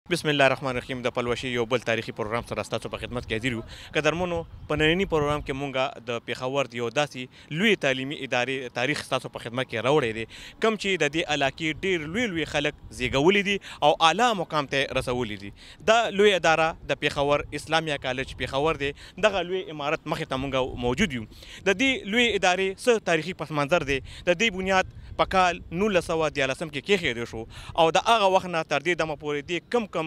بسم الله الرحمن الرحیم د پلوشي یو بل تاریخي پروګرام سره ستاسو په خدمت کې حاضر یو قدرمنو په نننی پروګرام کې مونږه د پیښور یو داسې لوی تعلیمي ادارې تاریخ ستاسو په خدمت کې راوړی دی کوم چې د دې علاقې ډیر لوی خلک زیږولي دي او اعلی مقام ته رسولي دي دا لوی اداره د پیښور اسلامیا کالج پیښور دی دغه لوی امارت مخې ته مونږ موجود یو د دې لوی ادارې څه تاریخي پس منظر دی د دې بنیاد په کال 1914 کې کېښودل شو او د هغه وخت نه تر دې دمه پورې دې کم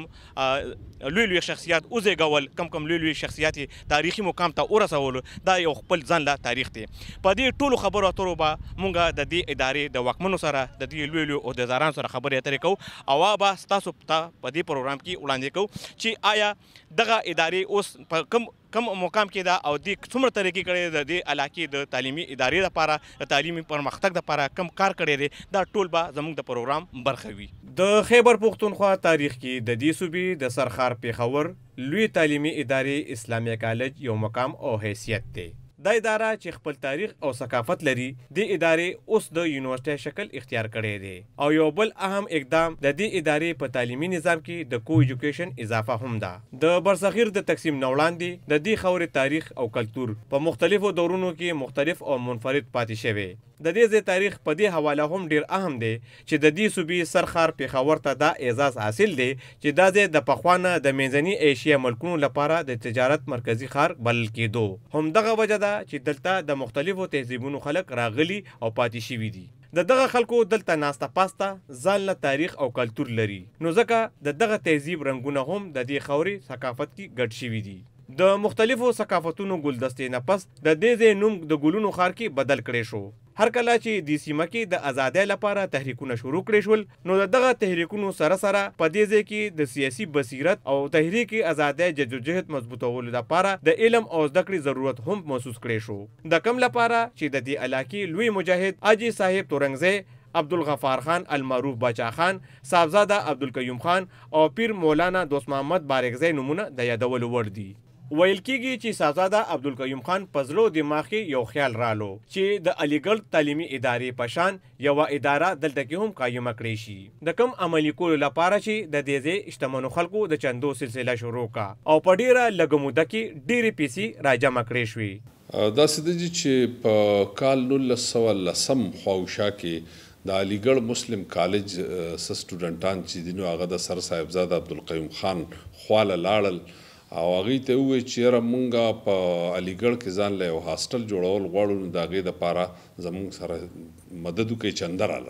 لوی شخصیات وزېږول کم لوی شخصیات تاریخي مقام ته ورسولو دا یو خپل ځان له تاریخ دی په دې ټولو خبرو اترو به مونږ د دې ادارې د واکمنو سره د دې لوی عهدهدارانو سره خبرې اترې کوو او به ستاسو ته په دې پروګرام کې وړاندې کوو چې آیا دغه ادارې اوس په کم مقام کې دا او دې څومره ترقي کړې د دې علاقې د تعلیمي ادارې لپاره د تعلیمي پرمختګ لپاره کم کار کړی دی دا ټول به زموږ د پروګرام برخه وي د خیبر پختونخوا تاریخ کې د دې صوبې د سرخار پیښور لوی تعلیمي ادارې اسلامیه کالج یو مقام او حیثیت دی دا اداره چې خپل تاریخ او ثقافت لري د ادارې اوس د یونیورسيټي شکل اختیار کړی دی او یو بل اهم اقدام د دې ادارې په تعلیمي نظام کې د کو ایجوکیشن اضافه هم ده د برصغیر د تقسیم نه وړاندې د دې خاورې تاریخ او کلتور په مختلفو دورونو کې مختلف او منفرد پاتې شوی د دې ځای تاریخ په دې حواله هم ډیر اهم دی چې د دې صوبې سرخار پیښور ته دا اعزاز حاصل دی چې دا ځای د پخوانه د منځني ایشیا ملکونو لپاره د تجارت مرکزی ښار بلل کېدو هم دغه وجه ده چې دلته د مختلفو تهذیبونو خلک راغلي او پاتې شوي دي د دغه خلکو دلته ناسته پاسته ځان له تاریخ او کلتور لري نو ځکه د دغه تهذیب رنګونه هم د دې خاورې ثقافت کې ګډ شوي دي د مختلفو ثقافتونو ګلدستې نه پس د دې ځای نوم د ګلونو ښار کې بدل کړی شو هر کله چې د سیمه کې د ازادۍ لپاره تحریکونه شروع کړي شول نو دغه تحریکونو سره په دې ځای کې د سیاسي بصیرت او تحریک ازادۍ جدوجهد مضبوطولو لپاره د علم او زده کړې ضرورت هم محسوس کړي شو د کم لپاره چې د دې علاقې لوی مجاهد حاجي صاحب تورنګزی عبدالغفار خان المعروف باچا خان صاحبزاده عبدالقیوم خان او پیر مولانا دوست محمد بارکزی نمونه د یادولو وړ دي ویل کېږي چې صاحبزاده عبدالقیوم خان په زړه دماغ کې یو خیال رالو چې د علیګړ تعلیمي ادارې په شان یوه اداره دلته کې هم قایمه کړی شي د کم عملي کولو لپاره چې د دې ځای شتمنو خلکو د چندو سلسله شروع کا او په ډیره لږه موده کې ډیرې پیسې راجمع کړې شوې داسې دی چې په کال 1910 خواوشا کې د علیګړ مسلم کالج سټوډنټان چې دي نو هغه د سر صاحبزاده عبدالقیوم خان خواله لاړل او هغوی ته ووایي چې یاره مونږ په علیګړ کې ځان له یو هاسټل جوړول غواړو نو د هغې دپاره زموږ سره مدد وکړئ چنده راله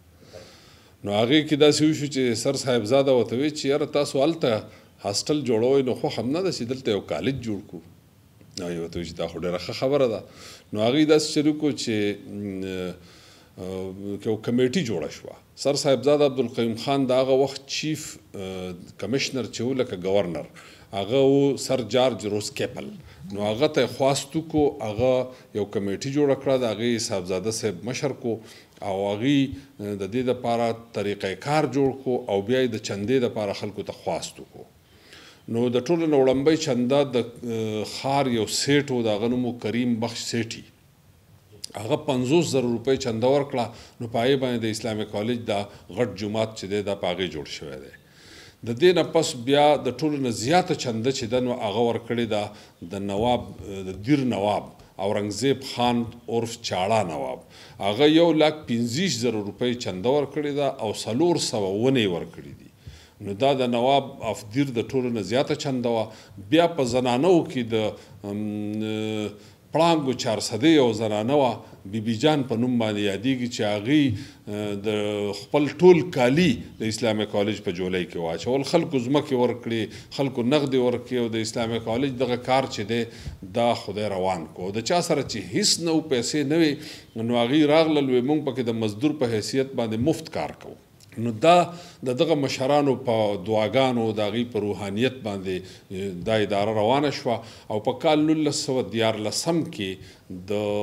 راکړئ نو هغې کې داسې وشو چې سر صاحبزاده ورته وایي چې یاره تاسو هلته هاسټل جوړوئ نو خوښ هم نه ده چې دلته یو کالج جوړ کړو نو هغې ورته وایي چې دا خو ډېره ښه خبره ده نو هغوی داسې شروع کړو چې یو کمیټي جوړه شوه سر صاحبزاده عبدالقیوم خان د هغه وخت چیف کمشنر چې و لکه گورنر هغه و سر جارج روس-کیپل نو هغه ته خواست وکړو هغه یو کمیټي جوړه کړه د هغې صاحبزاده صاحب مشر کو او هغې د دې دپاره طریقه کار جوړ کړو او بیا یې د چندې دپاره خلکو ته خواست وکړو نو د ټولو نه وړاندې چنده د ښار یو سیټ و د هغه نوم و کریم بخش سیټي هغه 50,000 روپۍ چنده ورکړه نو په هغې باندې د اسلامي کالج دا غټ جومات چې دی دا په هغې جوړ شوی دی د دې نه پس بیا د ټولو نه زیاته چنده چې ده نو هغه ورکړې ده د نواب د دیر نواب اورنګزیب خان عرف چاړه نواب هغه 1,65,000 روپۍ چنده ورکړې ده او 400 ونې ورکړي دي نو دا د نواب اف دیر د ټولو نه زیاته چنده وه بیا په زنانو کې د پړانګو 400 یو زنانه وه بیبي جان په نوم باندې یادېږي چې هغې د خپل ټول کالي د اسلامي کالج په جولۍ کې واچول خلکو ځمکې ورکړې خلکو نغدې ورکړې او د اسلامي کالج دغه کار چې دی دا خدای روان کو د چا سره چې هیڅ نه و پیسې نه وې نو هغوی راغلل وې موږ پکې د مزدور په حیثیت باندې مفت کار کوو نو دا د دغه مشرانو په دعاګانو د هغوی په روحانیت باندې دا اداره روانه شوه او په کال 1914 کې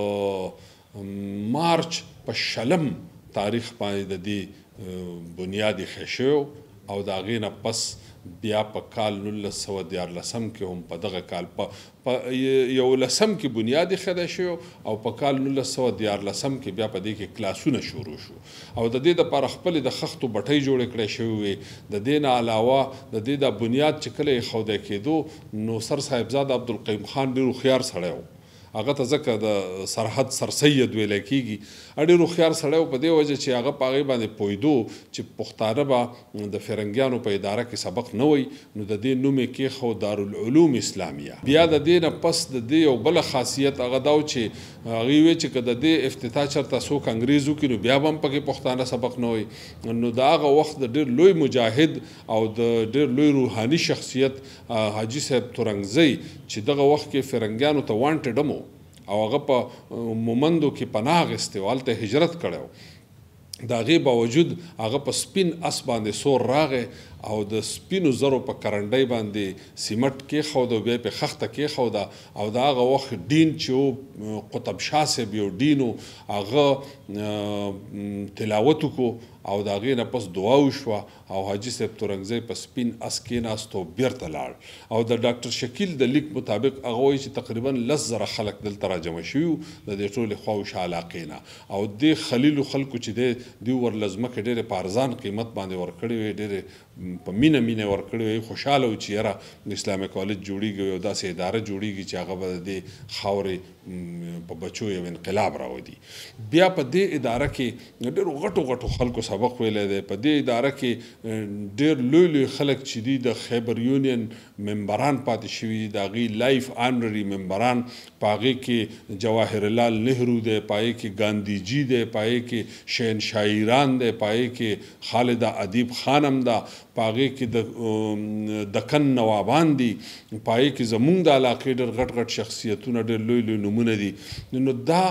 د مارچ په 20 تاریخ باندې د دې بنیاد ایښی شوی او د هغې نه پس بیا په کال 1914 کې هم په دغه کال په 11 کې بنیاد ایښودی شوی او په کال 1914 کې بیا په دې کې کلاسونه شروع شو او د دې دپاره خپلې د خښتو بټۍ جوړې کړی شوې وې. د دې نه علاوه د دې د بنیاد چې کله ایښودی کېدو نو سر صاحبزاده عبدالقیوم خان ډېر هوښیار سړی و. هغه ته ځکه د سرحد سر سید ویلی کېږي. ډېر هوښیار سړی و په دې وجه چې هغه په هغې باندې پوهېدو چې پښتانه به د فرنګیانو په اداره کې سبق نه وی نو د دې نوم یې کېښود دارالعلوم اسلامیه. بیا د دې نه پس د دې یو بله خاصیت هغه دا و چې هغوی وی چې که د دې افتتاح چېرته څوک انګریز وکړي نو بیا به هم پکې پښتانه سبق نه وی. نو د هغه وخت د ډېر لوی مجاهد او د ډېر لوی روحاني شخصیت حاجي صاحب تورنګزی چې دغه وخت کې فرنګیانو ته وانټډ هم او هغه په مومندو کې پناه اخیستی و، هلته هجرت کړی و. د هغې باوجود هغه په سپین اس باندې سور راغی او د سپینو زرو په کرنډۍ باندې سیمټ کېښوده او بیا یې پې خښته کېښوده او د هغه وخت ډین چې و قطب شاه صاحب یو ډین و هغه تلاوت وکړو او د هغې نه پس دعا وشوه او حاجي صاحب تورنګزی په سپین اس کېناست او بیرته لاړ. او د ډاکټر شکیل د لیک مطابق هغه وایي چې تقریبا 10,000 خلک دلته راجمع شوي وو د دې ټولې خواوشا علاقې نه او دې خلیلو خلکو چې دوی ورله ځمکې ډېرې په ارزان قیمت باندې ورکړې وې، ډېرې په مینه ورکړې وې، خوشحاله و چې یاره اسلامي کالج جوړېږي او داسې اداره جوړېږي چې هغه به د دې خاورې په بچو یو انقلاب راودي. بیا په دې اداره کې ډېرو غټو خلکو سبق ویلی دی. په دې اداره کې ډېر لوی خلک چې دي د خیبر یونین ممبران پاتې شوي دي، د هغوی لایف آنرري ممبران. په هغې کې جواهرلال نهرو دی، په هغې کې ګاندیجي دی، په هغې کې شهنشاه ایران دی، په هغې کې خالده ادیب خان هم ده، په هغې کې د دکن نوابان دي، په هغې کې زمونږ د علاقې ډېر غټ شخصیتونه ډېر لوی نومونه دي. نو دا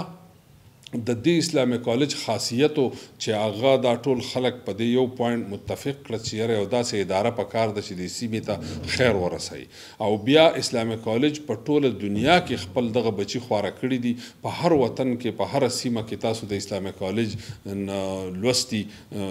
د دې اسلامي کالج خاصیتو چې هغه دا ټول خلک په دې یو پوینټ متفق کړه چې یاره یو داسې اداره پکار ده چې دې سیمې ته خیر ورسوي. او بیا اسلامي کالج په ټوله دنیا کې خپل دغه بچي خواره کړي دي. په هر وطن کې په هره سیمه کې تاسو د اسلامي کالج لوستي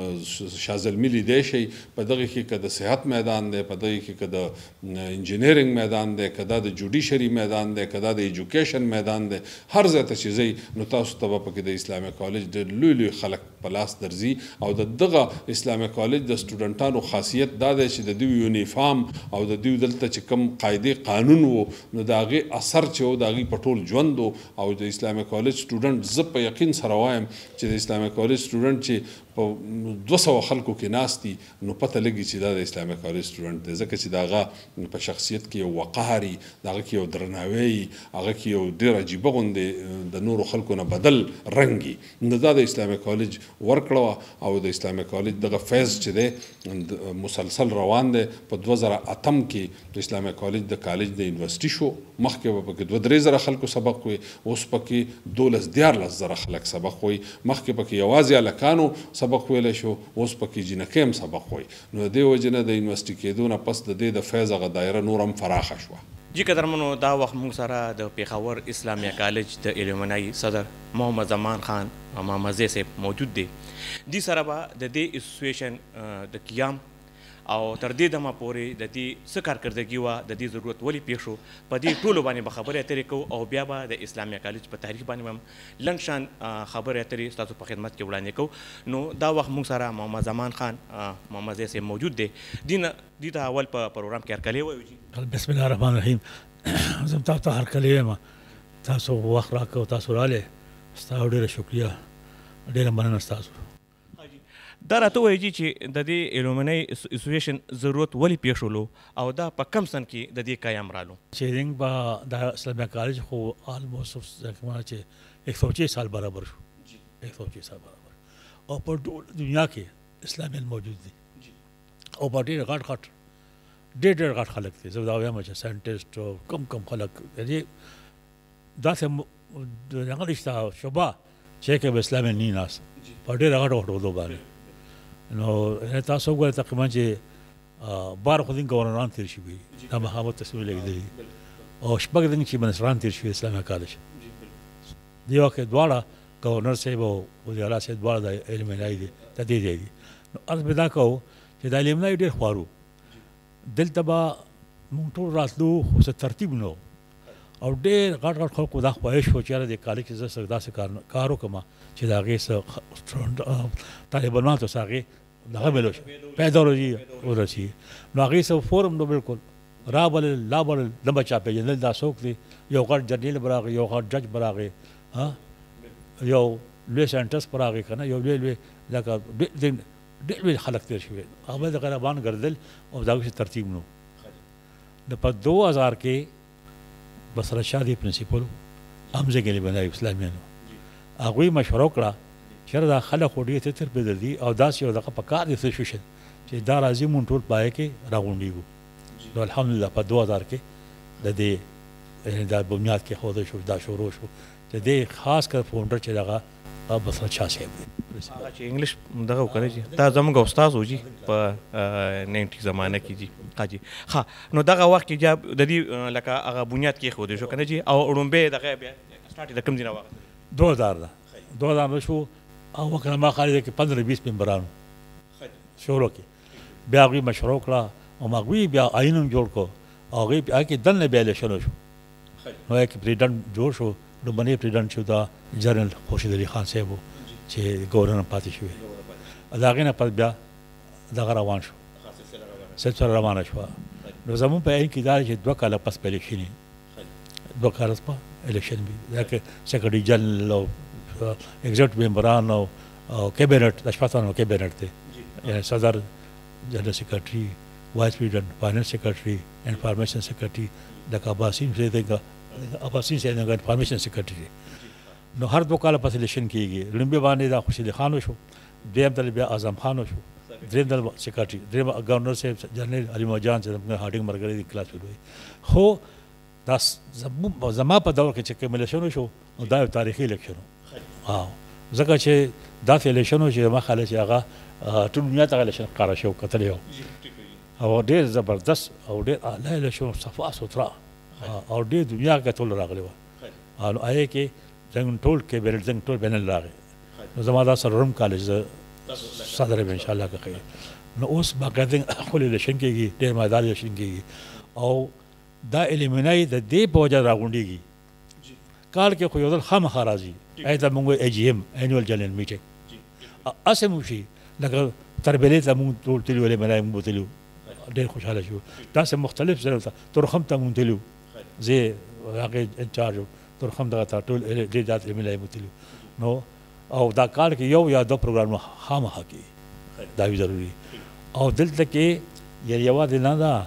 شازلمي لیدی شئ. په دغه کې که د صحت میدان دی، په دغه کې که د انجینیرنګ میدان دی، که دا د جوډیشري میدان دی، که دا د ایجوکیشن میدان دی، هر ځای ته چې ځئ نو تاسو ته کې د اسلامي کالج ډېر لوی خلک په لاس درځي. او د دغه اسلامي کالج د سټوډنټانو خاصیت دا دی چې د دوی یونیفارم او د دوی دلته چې کوم قاعدې قانون و نو د هغې اثر چې و د هغوی په ټول ژوند و. او د اسلامي کالج سټوډنټ زه په یقین سره وایم چې د اسلامي کالج سټوډنټ چې په 200 خلکو کې ناست دي نو پته لګي چې دا د اسلامي کالج سټوډنټ دی، ځکه چې د هغه په شخصیت کې یو وقار وي، د هغه کې یو درناوی وي، هغه کې یو ډېر عجیبه غوندې د نورو خلکو نه بدل رنګي. نو دا د اسلامي کالج ورکړه او د اسلامي کالج دغه فیض چې دی مسلسل روان دی. په 2008 کې د اسلامي کالج د کالج د یونیورسټي شو. مخکې به پکې 2-3 زره خلکو سبق وي، اوس پکې 12-14 زره خلک سبق وي. مخکې پکې یوازې هلکانو سبق ویلی شو، اوس پکې جینکۍ هم سبق وي. نو د دې وجې نه د یونیورسټي کېدو نه پس د دې د فیض هغه دایره نور هم فراخه شوه. جی قدرمنو، دا وخت موږ سره د پیښور اسلامیه کالج د علمنای صدر محمد زمان خان محمد صاحب موجود دی. دې سره به د دې اسوسییشن د قیام او تر دې دمه پورې د دې څه کارکردګي وه، د دې ضرورت ولې پیښ شو، په دې ټولو باندې به خبرې اترې کوو او بیا به د اسلامیه کالج په تاریخ باندې هم لنډ شان خبرې اترې ستاسو په خدمت کې وړاندې کوو. نو دا وخت موږ سره محمد زمان خان محمد صاحب موجود دی. دې ته اول په پروګرام کې هرکلی وایو. جی بسم الله الرحمن الرحیم. زه تاسو ته هرکلی وایم، تاسو وخت راکړو، تاسو راغلی، ستاسو ډېره شکریه، ډېره مننه ستاسو. دا راته وایي چې د دې علومنۍ اسوسییشن ضرورت ولې پیښ شولو او دا په کم سن کې د دې قیام رالو؟ چې به دا اسلامیه کالج خو آلموسټ چې 106 سال برابر شو، 106 سال برابر، او په ټول دنیا کې اسلامي موجود دي او په ډېر غټ خلک دي. زه دا وایم چې ساینټسټ او کم خلک دي، داسې هغه رشته شوبه چې کې به اسلامي نه ناست په ډېر غټو باندې. نو تاسو وګورئ تقریبا چې 12 خو دین ګورنران تیر شوي، دا محمد تصویر لګېدلي او 6 دین چې منصران تیر شوي اسلامي کالج. دې وخت کې دواړه ګورنر صاحب او وزیر اعلی صاحب دواړه د علمنای دي، د دې ځای دي. نو عرض به دا کوو چې د علمنای ډېر خوارو دلته به مونږ ټول راتلو خو څه ترتیب نه او ډېر غټ غټ خلکو دا خواهش و چې یاره د کالج کې زه داسې کار وکړم چې د هغې څه طالبانو ته څه هغې دغه میلو شي پیدالوجي ورسي نو هغې څه فورم نو بلکل رابلل لابلل نه به چا پېژندل دا څوک دی یو غټ جرنیل به راغی یو غټ جج به راغی یو لوی ساینټسټ به راغی که نه یو لوی لکه ډېر لوی خلک تېر شوي هغه به د غریبان ګرځېدل او د هغوی ترتیب نو د په 2000 کې بسره شاه دی پرنسپل حمزه ګلي بنای اسلامیانو هغوی مشوره وکړه چې دا خلک خو ډېر تر پیدل دي او داسې یو دغه په کار دی سچویشن چې دا راځي مونږ ټول پای کې راغونډېږو نو الحمدلله په 2000 کې د دې دا بنیاد کې خوده شو دا شروع شو چې دې خاص کر فاونډر چې دغه بسره شاه صاحب دی هغه چې انګلیش دغه وکړی چې دا زموږ استاد و جی په 90 زمانه کې جی حاجی ها نو دغه وخت کې د دې لکه هغه بنیاد کې خو دې شو کنه جی او اړومبه دغه بیا سٹارټ د کم دینه وخت 2000 شو او وکړه ما خالي کې 15-20 ممبرانو شروع کې بیا غوي مشروع کړه او ما غوي بیا آئینم جوړ کو او غوي بیا کې دنه بیا الیکشن شو نو کې پریزیدنت جوړ شو نو باندې پریزیدنت شو دا جنرال خورشید علي خان صاحب چې گورنر پاتې شوی دا غینه پد بیا دغه روان شو سلسله روانه شو نو زمون په این کې دا چې 2 کاله پس په الیکشن 2 کاله پس الیکشن به دا کې سیکرټری جنرال او ایگزیکټیو ممبران او کیبنټ د شپږتانو کیبنټ ته یعنی صدر جنرال سیکرټری وایس پریزیدنت فاینانس سیکرټری انفارمیشن سیکرټری د عباسین سره عباسین سره د انفارمیشن سیکرټری نو هر 2 کاله پس الیکشن کیږي لومبي باندې دا خوشحال خان شو دیم دل بیا اعظم خان شو دریم دل سیکرټری دریم گورنر صاحب جنرال علي مجان چې هارډینګ مرګري د کلاس وروي خو دا زما په دور کې چې کوم الیکشن شو نو دا یو تاریخي الیکشن ځکه چې داسې الیکشن چې ما خاله چې هغه ټول دنیا ته الیکشن ښکاره شو کتلی یو او ډېر زبردست او ډېر اعلی الیکشن صفا سوتره او ډېر دنیا کې ټول راغلی وه نو هغې کې زموږ ټول کیبنټ زموږ ټول بینل راغی نو زما دا څلورم کالج زه صدر یم انشاءالله که ښه نو اوس باقاعده خپل الیکشن کېږي ډېر میدان الیکشن کېږي او دا الیمنای د دې په وجه راغونډېږي کال کې خو یو ځل خامخا راځي ایته مونږ AGM انیول جنرال میټینګ اسې مو شي لکه تربیلې ته مونږ ټول تلو الیمنای مونږ تلو ډېر خوشحاله شو داسې مختلف ځایونو ته تورخم ته مونږ تلو زه هغې انچارج وم تورخم دغه ته ټول ډېر زیات الیمنای مونږ تلو نو او دا کال کې یو یا 2 پروګرامونه خامخا کېږي دا وي ضروري او دلته کې یوازې نه ده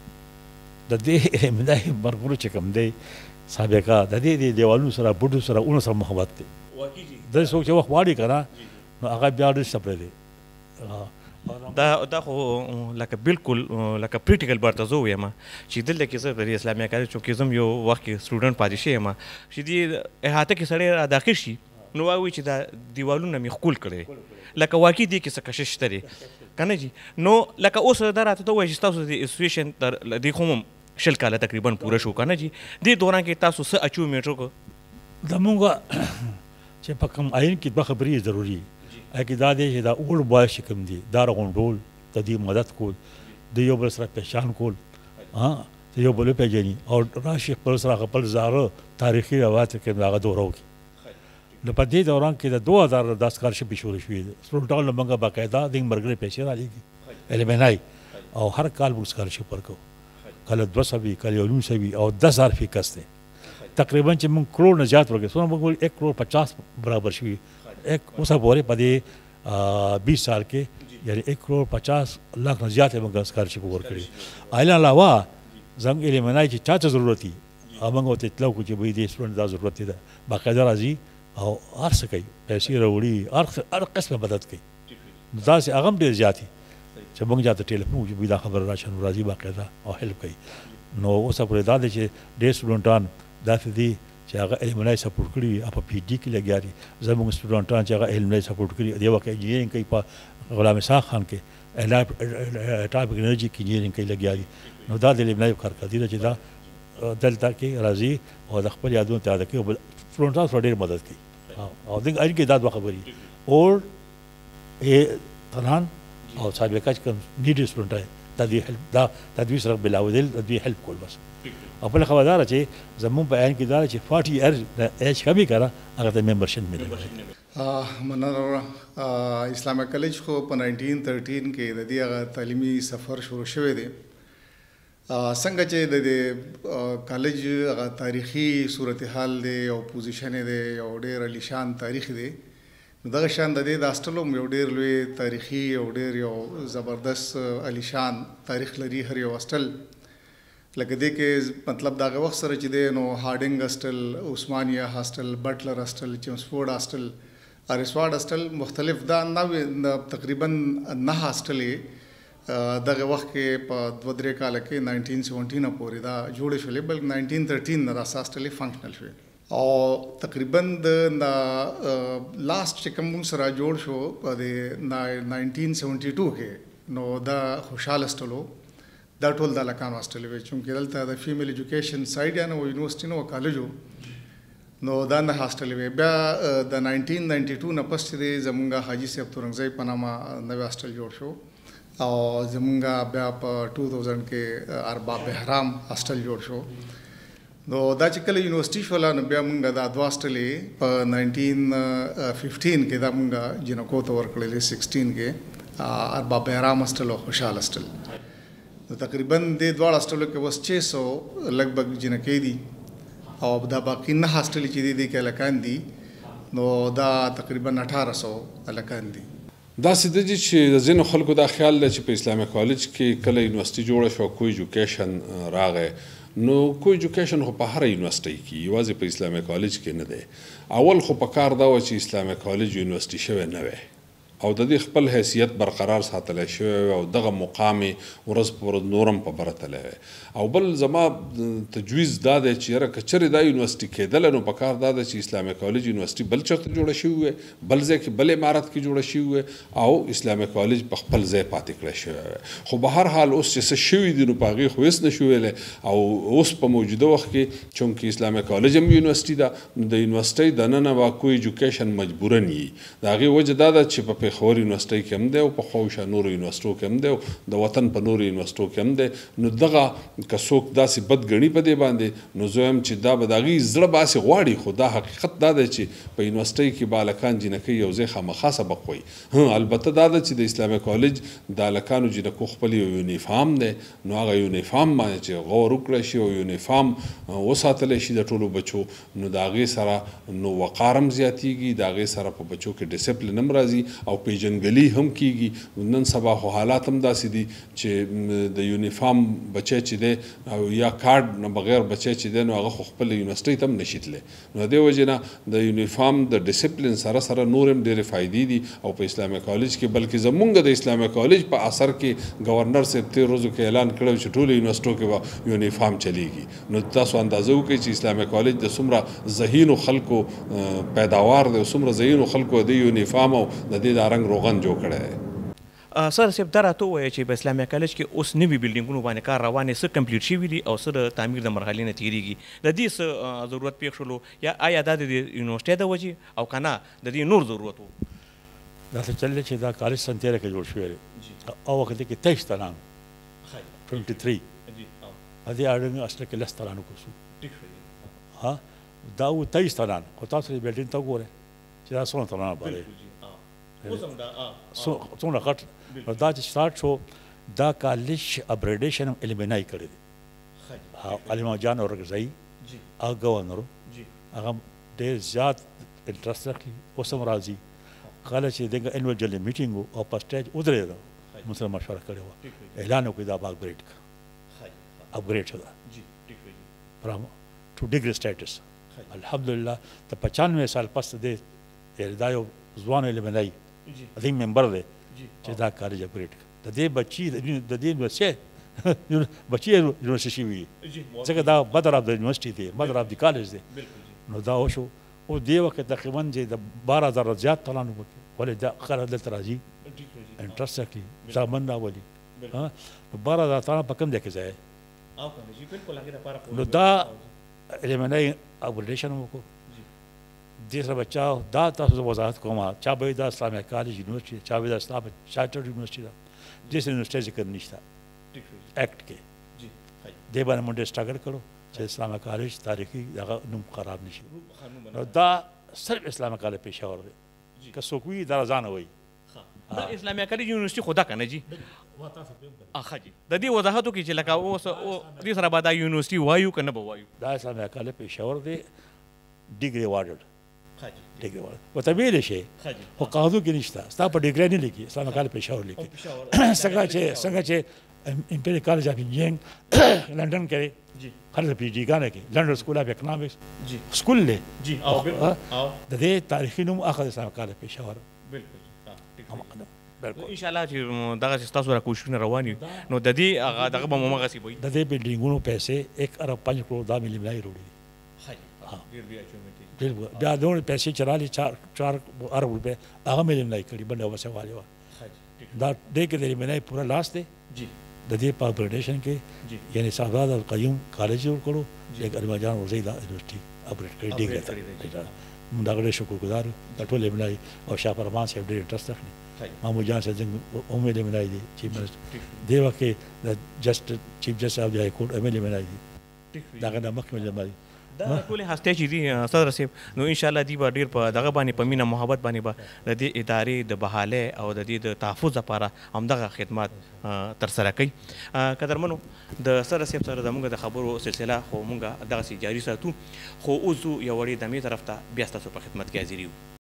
د دې الیمنای مرګونو چې کوم دی سابقه د دې دیوالونو سره بوټو سره اونو سره محبت دی د څوک چې وخت واړي که نه نو هغه بیا ډېر سپری دی دا خو لکه بالکل لکه پریکټیکل برته زه ووایم چې دلته کې زه د اسلامیا کالج چونکې زه یو وخت کې سټوډنټ پاتې شوی یم چې دې احاطه کې سړی را داخل شي نو وایي چې دا دیوالونه مې ښکول کړی لکه واقعي دې کې څه کشش شته دی که نه جي نو لکه اوس دا راته ته ووایي چې ستاسو د انسټیټیوشن تر دې خو هم 6 کاله تقریبا پوره شو که نه جي دې دوران کې تاسو څه اچیومنټ وکړو زمونږ چې په کوم آیین کې 2 خبرې ضروري کې دا دی چې دا اولډ بوایز چې کوم دي دا راغونډول د دې مدد کول د یو بل سره پہچان کول د یو بل پېژني او راشي خپل سره خپل زاره تاریخي روایت کې هغه دوره وکړي نو په دې دوران کې د 2010 سکالرشپ شروع شوې ده سټوډنټانو موږ باقاعده د مرګري پیسې رالیږي الیمنای او هر کال موږ سکالرشپ ورکوو کله 200 کله 900 او 10,000 فی کس دی تقریبا چې موږ کروڑ نه زیات ورکړو څومره موږ 1 کروڑ 50 برابر شوي اوس پورې په دې 20 سال کې یعنی 1 کروڑ 50 لاکھ نه زیات موږ سکالرشپ ورکړي ایله علاوه زموږ الیمنای چې چا ته ضرورت دي موږ ورته اطلاع کوو چې وایي دې سټوډنټ دا ضرورت ده باقاعده راځي او هر څه کوي پیسې راوړي هر قسمه مدد کوي نو داسې هغه هم ډېر زیات دي چې موږ چاته ټلیفون وکړو دا خبره راشي نو راځي باقاعده او هیلپ کوي نو اوس پورې دا دی چې ډېر سټوډنټان داسې دي چې هغه علمي سپورټ کړي په پی ډي کې لګیا دي زموږ سټوډنټان چې هغه علمي سپورټ کړي دی وکه انجینرینګ کوي په غلام اسحاق خان کې اټامیک انرژي کې انجینرینګ کوي لګیا دي نو دا د علمي کارکردګي چې دا دلته کې راځي او د خپل یادونو ته یاد کوي او سټوډنټان سره ډېر مدد کوي او دغه اړین کې دا دوه خبرې اور تنان او سابقه چې کوم نیډ سټوډنټ دا تدوی سره بلاودل تدوی هیلپ کول بس او بل خبر دار چې زمون په عین کې دار چې 40 ایج کمی کرا هغه ته ممبرشپ ملي مننه. اسلامیا کالج خو په 1913 کې د دې هغه تعلیمي سفر شروع شوی دی. څنګه چې د کالج هغه تاریخي صورتحال دی او پوزیشن دی او ډېر عالیشان تاریخ دی، نو دغه شان د دې د هاسټل هم یو ډېر لوی تاریخي او ډېر یو زبردست عالیشان تاریخ لري هر یو هاسټل. لکه دې کې مطلب دغه وخت سره چې دی نو هارډنګ هاسټل، عثمانیه هاسټل، بټلر هاسټل، چیمسفورډ هاسټل، اریسوارډ هاسټل مختلف دا تقریبا 9 هاسټلې دغه وخت کې په 2-3 کال کې 1917 پورې دا جوړې شولې، بلکې 1913 نه دا هاسټلې فنکشنل شوې او تقریبا د لاست چې کوم سره جوړ شو په 1972 کې نو دا خوشحاله هاسټل دا ټول د هلکانو هاسټل وی، چونکې دلته د فیمیل ایجوکیشن سایډ یا نو یونیورسټي نو کالج نو دا نه هاسټل وی. بیا د 1992 نه پس چې زمونږ حاجي صاحب تورنګزی په نامه نوی هاسټل جوړ شو او زمونږ بیا په 2000 کې ارباب بهرام هاسټل جوړ شو. نو دا چې کله یونیورسټي شوله نو بیا مونږ دا دوه هاسټلې په 1915 کې دا مونږ جنکو ته ورکړلې، 16 کې ارباب بهرام هاسټل او خوشحال هاسټل. نو تقریبا دې دواړه هاسټلو کې اوس 600 لګبګ جنکې دي او دا باقي 9 هاسټلې چې دي کې هلکان دي نو دا تقریبا 1800 هلکان دي. داسې د دې چې د ځینو خلکو دا خیال دی چې په اسلامي کالج کې کله یونیورسټي جوړه شوه کو ایجوکیشن راغی، نو کو ایجوکیشن خو په هره یونیورسټۍ کې یوازې په اسلامي کالج کې نه دی. اول خو په کار دا و چې اسلامي کالج یونیورسټي شوی نه وی او د دې خپل حیثیت برقرار ساتلی شوی او دغه مقام یې ورځ په ورځ نورم په بره تللی وی. او بل زما تجویز دا دی چې یاره که چېرې دا یونیورسټي کېدله نو په کار دا ده چې اسلامي کالج یونیورسټي بل چېرته جوړه شوې وی، بل ځای کې بل عمارت کې جوړه شوې وی او اسلامي کالج په خپل ځای پاتې کړی شوی وی. خو به هر حال اوس چې څه شوي دي نو په هغې خو هېڅ نه شو ویلی او اوس په موجوده وخت کې چونکې اسلامي کالج هم یونیورسټي ده نو د یونیورسټۍ دننه به کو ایجوکیشن مجبورن وي. د هغې وجه دا ده چې په پېښور یونیورسټۍ کې هم دی او په خواوشا نورو یونیورسټو کې هم دی او د وطن په نورو یونیورسټو کې هم دی. نو دغه که څوک داسې بد ګڼي په دې باندې نو زه وایم چې دا به د هغې زړه باسې غواړي، خو دا حقیقت دا دی چې په یونیورسټۍ کې به هلکان جینکۍ یو ځای خامخا سبق وایي. البته دا ده چې د اسلامي کالج د هلکانو جینکو خپل یو یونیفارم دی نو هغه یونیفارم باندې چې غور وکړی شي او یونیفارم وساتلی شي د ټولو بچو نو د هغې سره نو وقار هم زیاتیږي، د هغې سره په بچو کې ډسپلن هم راځي او پیژنګلي هم کیږي. نن سبا خو حالات هم داسې دي چې د یونیفارم بچی چې دی او یا کارډ نه بغیر بچی چې دی نو هغه خو خپل یونیورسټۍ ته هم نشي تللی. نو د دې وجې نه د یونیفارم د ډسپلن سره سره نور هم ډېرې فایدې دي او په اسلامي کالج کې بلکې زمونږ د اسلامي کالج په اثر کې ګورنر صاحب تېر ورځو کې اعلان کړی چې ټولو یونیورسټو کې به یونیفارم چلیږي. نو تاسو اندازه وکړئ چې اسلامي کالج د څومره ذهینو خلکو پیداوار دی او څومره ذهینو خلکو د یونیفارم او د دې د رنګ روغن جوړ کړی دی. سر صاحب دا راته ووایه چې په اسلامیا کالج کې اوس نوي بلډینګونو باندې کار روان دی، څه کمپلیټ شوي دي او څه د تعمیر د مرحلې نه تېرېږي، د دې څه ضرورت پېښ شولو یا آیا دا د یونیورسټۍ د وجې او که نه د دې نور ضرورت و؟ داسې چل دی چې دا کالج سن 13 کې جوړ شوی دی او وخت کې 23 تنان 23 په دې اړه اصل کې 10 تنانو کوسو ها دا و 23 تنان خو تاسو یې بلډینګ ته وګورئ چې دا څومره تنانه باندې څومره غټ دا چې سٹارټ شو دا کالج اپګریډیشن هم الیمینای کړی دی. علامه جان اورګزئی هغه گورنر هغه ډېر زیات انټرسټ راکړي اوس هم راځي. کله چې دغه انویل جنرال میټینګ او په سټیج ودرېده موږ سره مشوره کړې وه، اعلان وکړي دا به اپګریډ شوه فرام ټو ډیګري سټیټس. الحمدلله د 95 سال پس د دا یو ځوان الیمینای ادي ممبر دی چې دا کالج اپګریډ د دې بچي د دې یونیورسټۍ بچي یونیورسټي شوي ځکه دا بدر آف د یونیورسټي دی، بدر آف د کالج دی. نو دا وشو او دې وخت تقریبا چې د 12000 زیات تلانو وکړي ولې دا خلک دلته راځي انټرسټ راکړي زامن راولي. نو 12000 تلان په کوم ځای کې ځای نو دا الیمینای اپګریډیشن وکړو. دې سره بچا دا تاسو وضاحت کوم چا به دا اسلامي کالج یونیورسټي چا به دا اسلام چارټر یونیورسټي دا دې یونیورسټي ذکر نشته ایکٹ کې دې باندې موږ سټرګل کړو چې اسلامي کالج تاریخي دغه نوم خراب نشي نو دا صرف اسلامي کالج پېښور دی که څوک وي دا ځان وایي دا اسلامي کالج یونیورسيټي خدا کنه جی اخا جی د دې وضاحت وکړي چې لکه اوس دې سره به دا یونیورسيټي وایو که نه به وایو دا اسلامي کالج پېښور دی ډیګري واډډ ډیګري واډ ورته ویلی شي خو قاعدو کې نشته ستا په ډیګري نه لیکي اسلامي کالج پېښور لیکي څنګه چې امپیریل کالج اف انجینرینګ لندن کې خلک پی جی ګانې کې لندن سکول اف اکنامکس سکول دی د دې تاریخي نوم اخذ اسلامي کالج پېښور بالکل ان شاء الله چې دغه ستاسو را کوششونه روان نو د دې هغه دغه به مغسي وي د دې بلډینګونو پیسې 1 ارب 5 کروڑ دا ملي ملای وروړي بیا دوه پیسې چرالي 4 ارب روپے هغه ملي ملای کړي بل وسه والي وا دا دې کې د ملای پورا لاس دی جی د دې په اپریډیشن کې یعنی صاحبزاد القیوم کالج جوړ کړو یک ارمجان ورزیدا یونیورسيټي اپریډ کړی ډیګری موږ دغه شکرګزار د ټول ملای او شاه فرمان صاحب ډېر انټرست اخلي مامو جان سے ایم ایل اے بنائی دی چیف منسٹر دے وقت جسٹ چیف جسٹس آف دی ہائی کورٹ ایم ایل اے بنائی دی دغه د مخکې جمعي دا ټول هسته چې دي صدر صاحب نو ان شاء الله دی به ډیر په دغه باندې په مینه محبت باندې به د دې ادارې د بحاله او د دې د تحفظ لپاره همدغه خدمات تر سره کوي قدرمنو د صدر صاحب سره زموږ د خبرو سلسله خو موږ دغه جاری ساتو خو اوس یو وړي دمې طرف ته بیا ستاسو په خدمت کې حاضر یو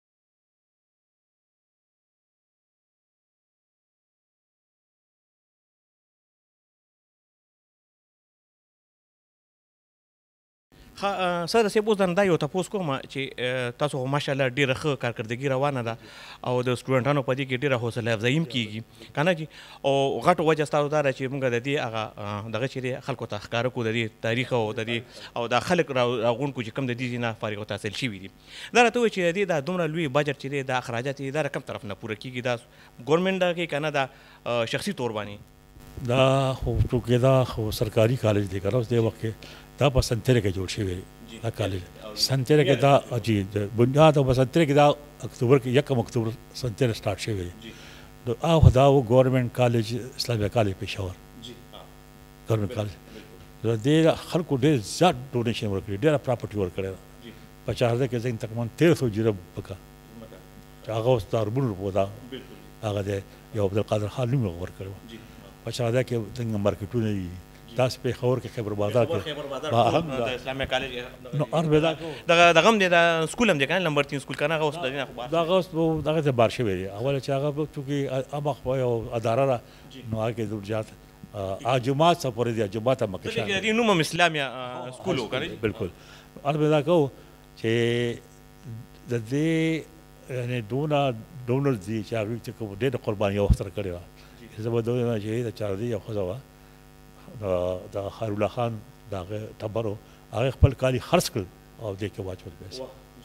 سره صاحب اوس دا یو تاسو کوم چې تاسو ماشاءالله ډیره ښه کارکردګي روانه ده او د سټوډنټانو په دې کې ډیره حوصله افزایي کیږي کنه جی او غټو وجه ستاسو دا چې موږ د دې هغه دغه چې خلکو ته ښکاره کو د دې تاریخ او د دې او د خلک راغونکو چې کم د دې نه فارغ التحصیل شوي دي دا راته وایي چې د دې دا دومره لوی بجټ چې دی دا اخراجات یې دا کم طرف نه پوره کیږي دا ګورنمنټ کې کنه دا شخصي تور باندې دا خو ټوکې دا خو سرکاري کالج دی کنه اوس دې وخت کې دا په سنتره کې جوړ شوی دا کالج سنتره کې دا جی بنیاد او سنتره کې دا اکتوبر کې 1 اکتوبر سنتره سٹارټ شوی نو هغه دا و ګورنمنت کالج اسلامي کالج پېښور ګورنمنت کالج دې خلکو ډېر زیات ډونیشن ورکړي ډېر پراپرټي ورکړي په چارده کې ځین تقریبا 1300 جرب پکا هغه اوس تربون روپودا هغه دې یو عبد القادر خان نوم ورکړو په چارده کې څنګه مارکیټونه تاسو په خبر کې خیبر بازار کې د اسلامي کالج نو اربدا دغه هم د سکول هم د کان نمبر 3 سکول کنه غوښ د نه خبر دا غوښ دغه ته بار شوی دی اول چې هغه چونکی ابا خو یو اداره را نو هغه د جات جماعت سپورې دی جماعت مکه شاه دی نوم اسلامي سکول کنه بالکل اربدا کو چې د دې یعنی ډونر دی چې هغه چې کوم ډېر قرباني وختر کړی و زه به دوی چې د چار دی خو زوا د خیر الله خان دغه تبرو هغه خپل کالي خرڅ کړ او دې کې واچول پیسې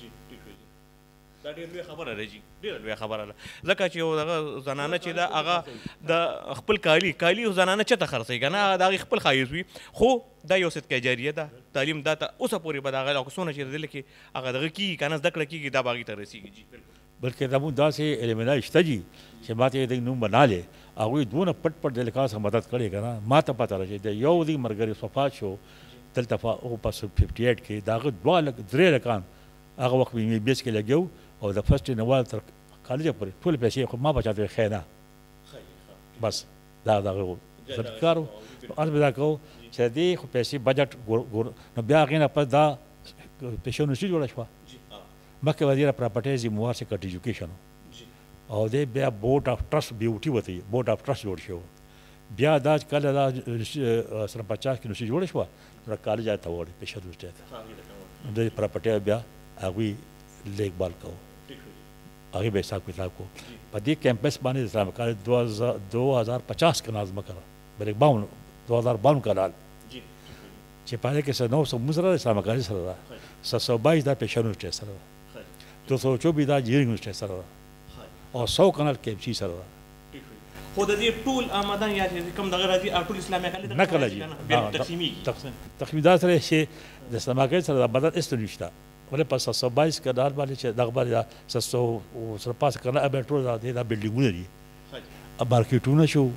دا ډېر لوی خبره ده جی ډېر لوی خبره ده ځکه چې یو دغه زنانه چې دا هغه د خپل کالي زنانه چته خرڅوي که نه د هغې خپل ښایست وي خو دا یو صدقه جاریه ده تعلیم دا ته اوسه پورې به د هغه څونه چې دله کې هغه دغه کېږي که نه زده کړه کېږي دا به هغې ته رسېږي جی بلکې زموږ داسې علمنا شته جي چې ما ته د نوم بنالی هغوی دونه پټ د لیکا څخه مدد کړې که نه ما ته پته راځي د یو دی ملګري صفات شو دلته په 58 کې د هغه 2 لکان هغه وخت مې بیس کې لګیو او د فرسټ نوال تر کالج پورې ټول پیسې خو ما بچاته خیر نه بس دا دغه سرکارو البته کو چې دې خو پیسې بجټ نو بیا هغې نه پس دا پیسې نشي جوړه شوه مخکې وزیر پراپرټیز موار سیکرټ ایجوکیشن او دې بیا بورډ اف ټرست بیوټي وته بورډ اف ټرست جوړ شو بیا دا کله دا سره 50 کې نشي جوړ شو نو کالج ته وړي پېښور یونیورسيټي د پراپرټي بیا هغه لیک بال کو هغه به حساب کتاب کو په دې کیمپس باندې اسلام کالج 2050 کې نازم کړه بلک 2052 کال چې پاره کې سره 900 مزره اسلام کالج سره 722 دا پېښور یونیورسيټي سره 224 دا جیرینګ یونیورسيټي سره او 100 کنال کې شي سره خو د دې ټول آمدان یا چې کوم دغه راځي ټول اسلامي کالج نه کولای تقسیم دا سره شي د اسلامي کالج سره بدل استنیشتا ولې په 722 کډار باندې چې دغه باندې 700 سره پاس کنه ابل ټول دا بلډینګونه دي مارکیټونه شو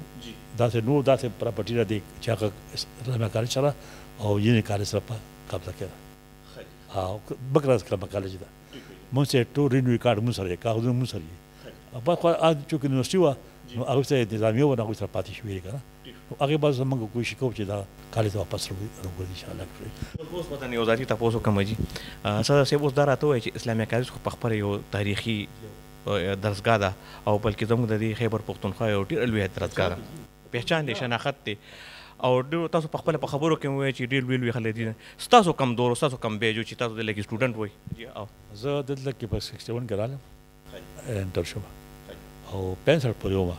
داسې نور داسې پراپرټي را دی چې هغه اسلامیا کالج سره او یونی کالج سره په قبضه کې ده او بکره اسلامیا کالج ده مونږ چې ټول رینوي کارډ مونږ سره یې کاغذونه مونږ سره یې په خو چونکې یونیورسټي وه نو هغوی سره نظامي وه نو هغوی سره پاتې شوي که نه نو هغې بعد زمونږ کوشش کوو چې دا کالج ته واپس راوګرځي انشاءالله کړي اوس به یو ذاتي تپوس وکړم جي سر صاحب اوس دا راته ووایي چې اسلامیا کالج خو په خپله یو تاریخي درسګاه ده او بلکې زموږ د دې خیبر پښتونخوا یو ډېره لویه درسګاه ده پهچان دی شناخت دی او ډېر تاسو په خپله په خبرو کې ووایئ چې ډېر لوی لوی خلک دي ستاسو کم دور ستاسو کم بیج چې تاسو دلته کې سټوډنټ وئ زه دلته کې په 61 کې رالم انټر شوم او 65 پورې وم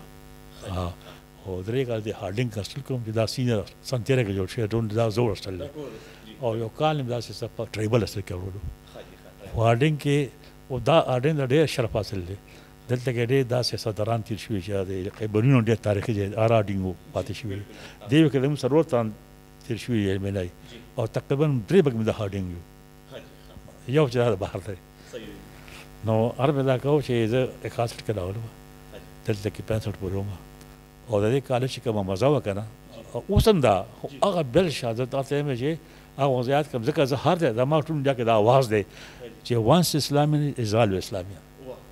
او درې کال د هارډینګ کاسټل کوم چې دا سینر سن 13 کې جوړ شوی ډون دا زور استل او یو کال مې داسې څه په ټریبل استل کې ورولو هارډینګ کې او دا هارډینګ ډېر شرف حاصل دی دلته کې ډېر داسې صدران تیر شوي چې د خیبرونو ډېر تاریخي ځای هارډینګ پاتې شوي دې وخت کې زموږ څلور تن تیر شوي علمي او تقریبا 3 بګ مې د هارډینګ یو چې دا بهر دی نو هر مې دا کوو چې زه 61 کې راغلم دلته کې 65 پورې وم او د دې کالج چې کومه مزه وه که نه اوس هم دا خو هغه بل شهادت درته یم چې هغه وضعیت کوم ځکه زه هر دی زما ټول انډیا کې دا آواز دی چې once Islamian is always Islamian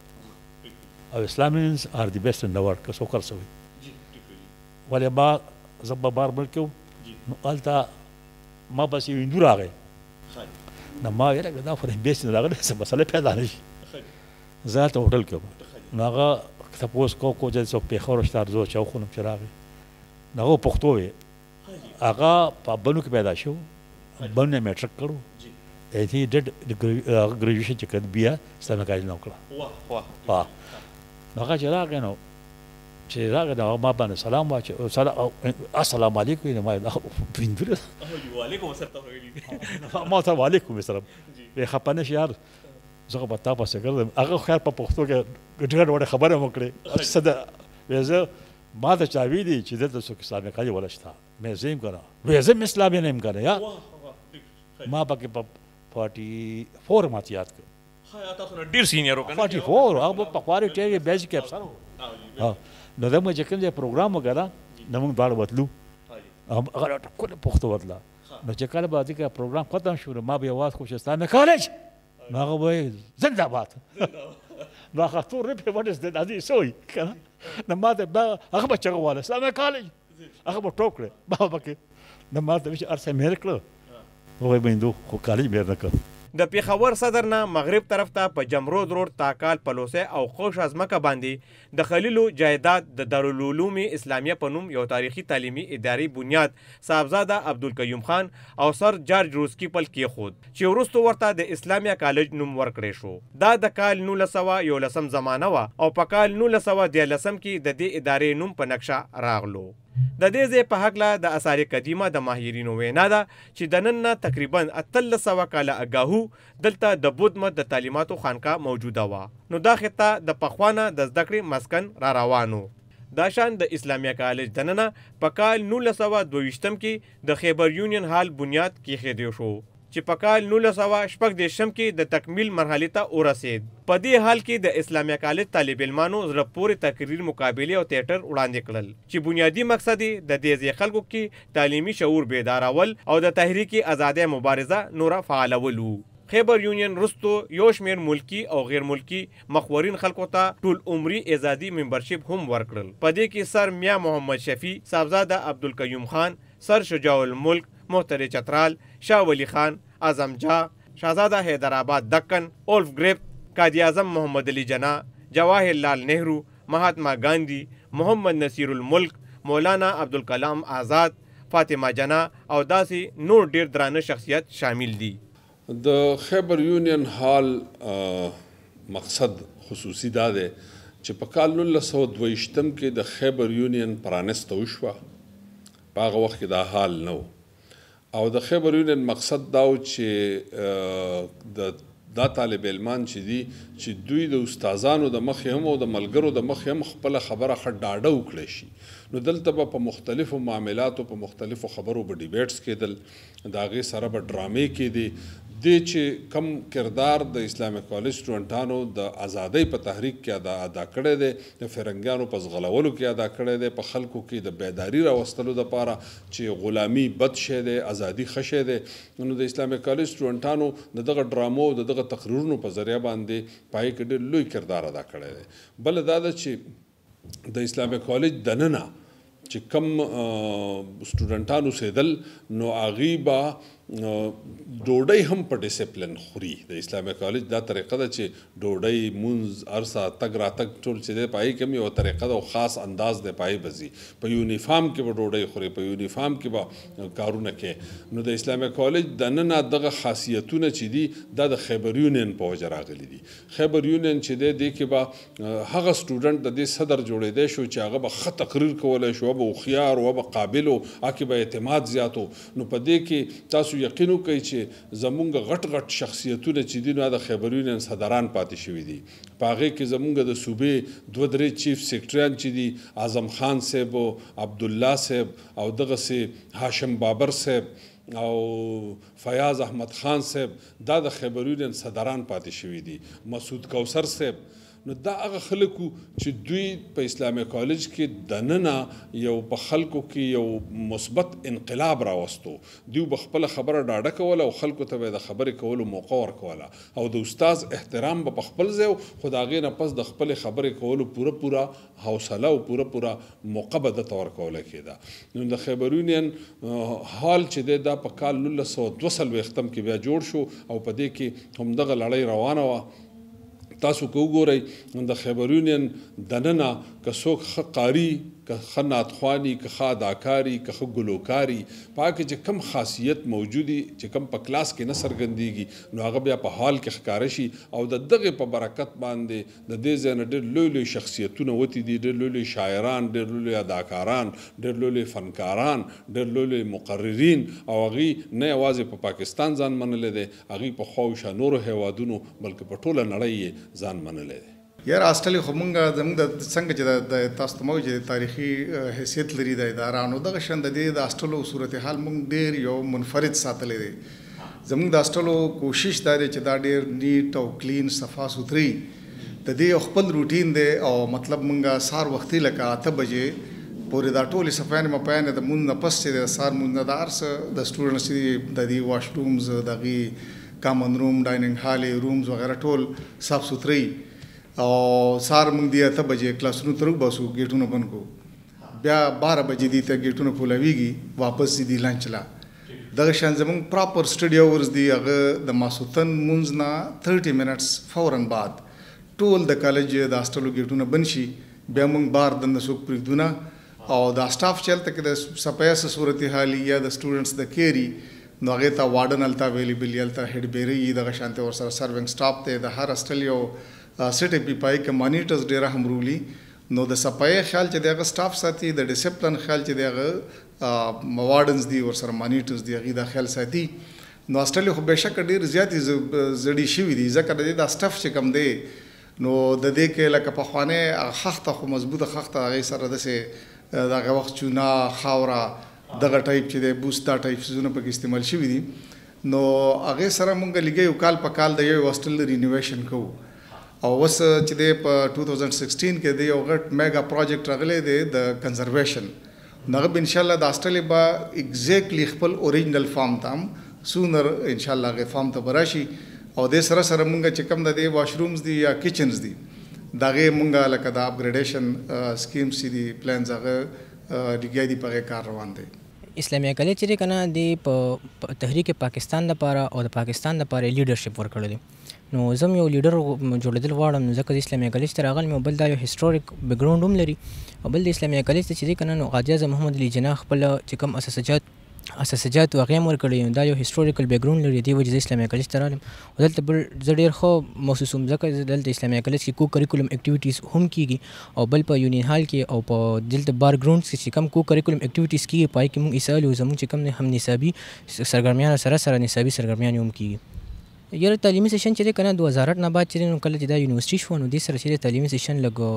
او Islamians are the best in the world که څوک هر څه وایي ولې ما زه به بار بل کې وم نو هلته ما بس یو هندو راغی نو ما ویل دا خو د بیس نه راغلی څه مسله پیدا نه شي زه هلته هوټل کې وم نو هغه تپوس کو چې څوک پېښور شته ارزو چې وخونم چې راغی نو هغه پښتو وی هغه په بنو کې پیدا شو بنو یې میټرک کړو he did graduation چې کړ بیا اسلامي کالج نه وکړه نو هغه چې راغی نو ما باندې سلام واچو السلام علیکم نو ما هندو وعلیکم السلام ما ته وعلیکم السلام وی خپه نه شي یار زه به تا پسې ګرځم هغه خیر په پښتو کې ګډ وړه خبره مو کړې څه ده وی زه ما ته چا ویلي چې دلته څوک اسلامي کالج ولا شته مې زه یم که نه وی زه م اسلامي نه یم که نه یا ما پکې په 44 ماته یاد کړ تاسو نه ډېر سینیر و که نه 44 هغه په پخواري ټیم کې بیچ کې افسر و نو زموږ چې کوم ځای پروګرام وکړه نو موږ دواړه وتلو هغه ټوله پښتو وتله نو چې کله به دې پروګرام ختم شو نو ما به یې اواز کړو چې اسلامي کالج نو هغه به وایي زنده باد نو هغه تور نه پرې وټ از دې څه وایي که نه نو ما ته هغه به چغه واله اسلامي کالج هغه به ټوک کړی ما پکې نو ما ته وایي چې هر څه مهر کړه وایي به هندو خو کالج مهر نه کړ د پیښور صدر نه مغرب طرف ته په جمرود روډ تاکال پلوسی او خوش ازمکه باندې د خلیلو جایداد د دارالعلوم اسلامیه په نوم یو تاریخي تعلیمي ادارې بنیاد صاحبزاده عبدالقیوم خان او سر جارج روز-کیپل کېښود چې وروسته ورته د اسلامیا کالج نوم ورکړی شو دا د کال 1911 زمانه وه او په کال 1913 کې د دې ادارې نوم په نقشه راغلو د دې ځای په هکله د آثار قدیمه د ماهرینو وینا ده چې د نن نه تقریبا 1300 کاله اګاهو دلته د بود مت د تعلیماتو خانقاه موجوده وه نو دا خطه د پخوانه د زده کړې مسکن را روانو دا شان د اسلامیا کالج دننه په کال 1922 کې د خیبر یونین هال بنیاد کېښودی شو چې په کال 1914 کې د تکمیل مرحلې ته ورسېد په دې حال کې د اسلامیا کالج طالب علمانو زړه پورې تقریر مقابلې او تیاتر وړاندې کړل چې بنیادی مقصد یې د دې ځای خلکو کې تعلیمي شعور بیدارول او د تحریک آزادۍ مبارزه نوره فعالول وو خیبر یونین رستو یو شمیر ملکی او غیر ملکی مخورین خلکو ته ټول عمري ازادي ممبرشپ هم ورکړل په دې کې سر میا محمد شفیع صاحبزاده عبدالقیوم خان سر شجاع الملک محتر چترال شاه ولی خان اعظم جا شہزادہ حیدرآباد دکن اولف گریپ قائد اعظم محمد علی جناح جواہر لال نہرو مہاتما گاندھی محمد نصیر الملک مولانا عبدالکلام آزاد فاطمه جناح او داسې نور ډیر درانه شخصیت شامل دي د خیبر یونین هال مقصد خصوصي دا دی چې په کال 1922 کې د خیبر یونین پرانسته وشوه په هغه وخت کې دا حال نه و او د خیبر یونین مقصد دا و چې دا طالب علمان چې دي چې دوی د استادانو د مخې هم او د ملګرو د مخې هم خپله خبره ښه ډاډه وکړی شي نو دلته به په مختلفو معاملاتو په مختلفو خبرو به ډیبیټس کېدل د هغې سره به ډرامې کېدې دې چې کم کردار د اسلامي کالج سټوډنټانو د ازادۍ په تحریک کې ادا کړی دی، د فرنګیانو په ځغلولو کې ادا کړی دی، په خلکو کې د بیداري راوستلو دپاره چې غلامي بد شی دی، ازادي ښه شی دی. نو د اسلامي کالج سټوډنټانو د دغه ډرامو او د دغه تقریرونو په ذریعه باندې په هغې کې ډېر لوی کردار ادا کړی دی. بله دا ده چې د اسلامي کالج دننه چې کم سټوډنټان اوسېدل نو هغوی به ډوډۍ هم په ډسپلن خوري. د اسلامي کالج دا طریقه ده چې ډوډۍ مونځ هر ساعت تګ راتګ ټول چې دی په هغې کې هم یوه طریقه ده او خاص انداز دی په هغې به ځي. په یونیفارم کې به ډوډۍ خوري، په یونیفارم کې به کارونه کوي. نو د اسلامي کالج دننه دغه خاصیتونه چې دي دا د خیبر یونین په وجه راغلي دي. خیبر یونین چې دی دې کې به هغه سټوډنټ د دې صدر جوړېدی شو چې هغه به ښه تقریر کولی شو، به هوښیار و، به قابل و، هغې به اعتماد زیات و. نو په دې کې تاسو یقین وکړئ چې زمونږ غټ شخصیتونه چې دي نو د خیبر یونین صدران پاتې شوي دي. په هغې کې زمونږ د صوبې 2-3 چیف سیکرټریان چې دي، اعظم خان صاحب او عبدالله صاحب او دغسې هاشم بابر صاحب او فیاض احمد خان صاحب، دا د خیبر یونین صدران پاتې شوي دي. مسعود کوثر صاحب، نو دا هغه خلک چې دوی په اسلامي کالج کې دننه یو په خلکو کې یو مثبت انقلاب راوستو. دوی به خپله خبره ډاډه کوله او خلکو ته به د خبرې کولو موقع ورکوله او د استاذ احترام به په خپل ځای خو د هغې نه پس د خپلې خبرې کولو پوره حوصله او پوره موقع به دته ورکوله کېده. نو د خیبر یونین حال چې دی دا په کال 1942 کې بیا جوړ شو او په دې کې همدغه لړۍ روانه وه. تاسو که وګورئ د خیبر یونین دننه که څوک ښه قاري، که ښه نعتخواني، که ښه اداکاري، که ښه ګلوکاري، په هغه کې چې کم خاصیت موجودي چې کم په کلاس کې نه څرګندېږي نو هغه بیا په حال کې ښکاره شي او د دغې په برکت باندې د دې ځای نه ډېر لوی شخصیتونه وتي دي، ډېر لوی شاعران، ډېر لوی اداکاران، ډېر لوی فنکاران، ډېر لوی مقررین او هغوی نه یوازې په پاکستان ځان منلی دی، هغوی په خواوشا نورو هیوادونو بلکې په ټوله نړۍ یې ځان منلی دی. یار هاسټل خو مونږ زموږ د څنګه چې د تاسو ته موږ چې تاریخي حیثیت لري د اداره نو دغه شان د دې د هاسټلو صورتحال مونږ ډېر یو منفرد ساتلی دی. زموږ د هاسټلو کوشش دا دی چې دا ډېر نیټ او کلین صفا سوتري د دې خپل روټین دی او مطلب مونږ سهار وختي لکه 8 بجې پورې دا ټولې صفایانې مپیانې د مونځ نه پس چې د سهار مونځ نه د هر څه د سټوډنټس چې د دې واش رومز، د هغې کامن روم، ډایننګ هال، رومز وغیره ټول صاف سوتري او سهار موږ دی 8 بجې کلاسونو ته وباسو، ګیټونه بند کړو، بیا 12 بجې دي ته ګیټونه کولاویږي، واپس دي لنچ لا. دغه شان زموږ پراپر سټډي اورز دي، هغه د ماسوتن مونځ نه 30 منټس فوراً بعد ټول د کالج د هاسټلو ګیټونه بند شي، بیا موږ بار دننه څوک پرېږدو نه او دا سټاف چې هلته کې د صفایه څه صورتحالي یا د سټوډنټس د کیري نو هغې ته وارډن هلته اویلیبل وي، هلته هیډ بیري دغه شانتې ورسره سروینګ سټاف دی، د هر هاسټل یو سیټ پی پای کې مانیټرز ډېره هم رولي. نو د صفایي خیال چې دی هغه سټاف ساتي، د ډسپلن خیال چې دی هغه وارډنز دي ورسره مانیټرز دي هغې دا خیال ساتي. نو هاسټل خو بېشکه ډېر زیاتې زړې شوي دي ځکه د دې دا سټف چې کوم دی نو د دې کې لکه پخوانۍ خښته خو مضبوطه خښته هغې سره داسې د هغه وخت چونه، خاوره، دغه ټایپ چې دی بوس، دا ټایپ څیزونه پکې استعمال شوي دي. نو هغې سره مونږ لږه یو کال په کال د یو هاسټل رینوویشن کوو او اوس چې دی په 2016 کې دی یو غټ میګا پروجیکټ راغلی دی د کنزرویشن. نو هغه به انشاءالله د هاسټلې به اګزیکټلی خپل اوریجنل فارم ته هم سونر انشاءالله هغې فارم ته به راشي او دې سره سره مونږ چې کوم د دې واشرومز دي یا کچنز دي د هغې مونږ لکه د اپګریډیشن سکیمز چې دي پلانز هغه لګیا دي، په هغې کار روان دی. اسلامیه کالج چې دی که نه دی په تحریک پاکستان دپاره او د پاکستان دپاره لیډرشپ ورکړی دی. نو زه هم یو لیډر جوړېدل غواړم نو ځکه د اسلامیه کالج ته راغلم او بل دا یو هسټوریک بیکګراونډ هم لري او بل د اسلامیه کالج ته چې دی که نه نو غازي اعظم محمد علي جناح خپل چې کوم اساسجات هغې هم ورکړي نو دا یو هسټوریکل بیکګراونډ لري، دې وجې زه اسلامیه کالج ته رالم او دلته بل زه ډېر ښه محسوس وم ځکه دلته اسلامیه کالج کې کو کریکولم اکټیویټیز هم کېږي او بل په یونین هال کې او په دلته بار ګراونډز کې چې کوم کو کریکولم اکټیویټیز کېږي په هغې کې موږ حصه اخلو، زموږ چې کوم هم نصابي سرګرمیانو سره نصابي سرګرمیانې هم کېږي. یاره تعلیمي سیشن چې دی که نه 2008 نه بعد چې دی نو کله چې دا یونیورسټي شوه نو دې سره چې دی تعلیمي سیشن لږ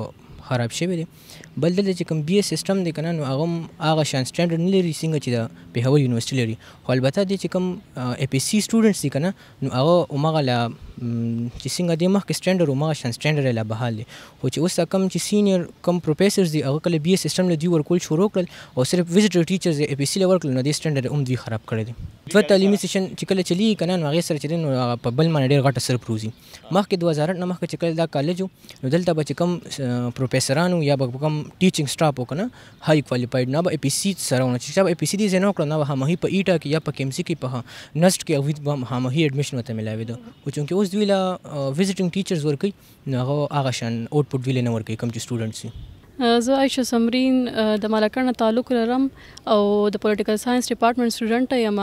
خراب شوی دی. بل دلته چې کوم بی اے سیستم دی کنه نو هغه شان سټانډرډ نه لري څنګه چې د پیښور یونیورسيټي لري. خو البته دی چې کوم اے پی سی سټوډنټس دي کنه نو هغه هماغه لا چې څنګه دی مخکې سټانډرډ هماغه شان سټانډرډ لا بحال دی. خو چې اوس کم چې سینیئر کم پروفیسرز دي هغه کله بی اے سیستم له دوی ورکول شروع کړل او صرف وزټر ټیچرز اے پی سی له ورکړل نو دی سټانډرډ هم دوی خراب کړی دی. دوه تعلیمي سیشن چې کله چلی کنه نو هغه سره چې نو په بل باندې ډېر غټه سر پروزي. مخکې 2008 نه مخکې چې کله دا کالج نو دلته به چې کم پروفیسرانو یا به کم ټیچینګ سټاف وکنه هاي کوالیفاید نه به اے پی سی سره ونه چې اے پی سی دي زنه کړو نه همه په ایټا کې یا په کیمسی کې په نست کې او همه اډمیشن وته ملاوي دو. او چې اوس دوی لا وزټینګ ټیچرز ورکي نو هغه شان اوټپوټ ویل نه ورکي کم چې سټوډنټس. زه عایشه سمرین د مالکانه تعلق لرم او د پولیټیکل ساينس ډپارټمنټ سټوډنټ یم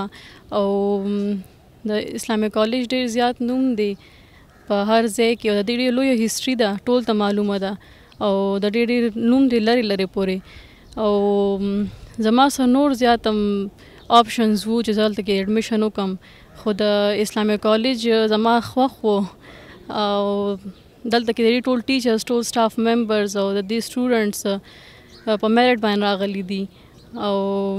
او د اسلامي کالج ډیر زیات نوم دی په هر ځای کې او د ډېرې لویه هیسټري ده ټول ته معلومه ده او د ډېر نوم دی لرې پورې. او زما سره نور زیات آپشنز وو چې زه هلته کې اډمیشن وکړم خو د اسلامي کالج زما خوښ و او دلته کې د ټول ټیچرز ټول سټاف ممبرز او د دې سټوډنټس په میرټ باندې راغلي دي او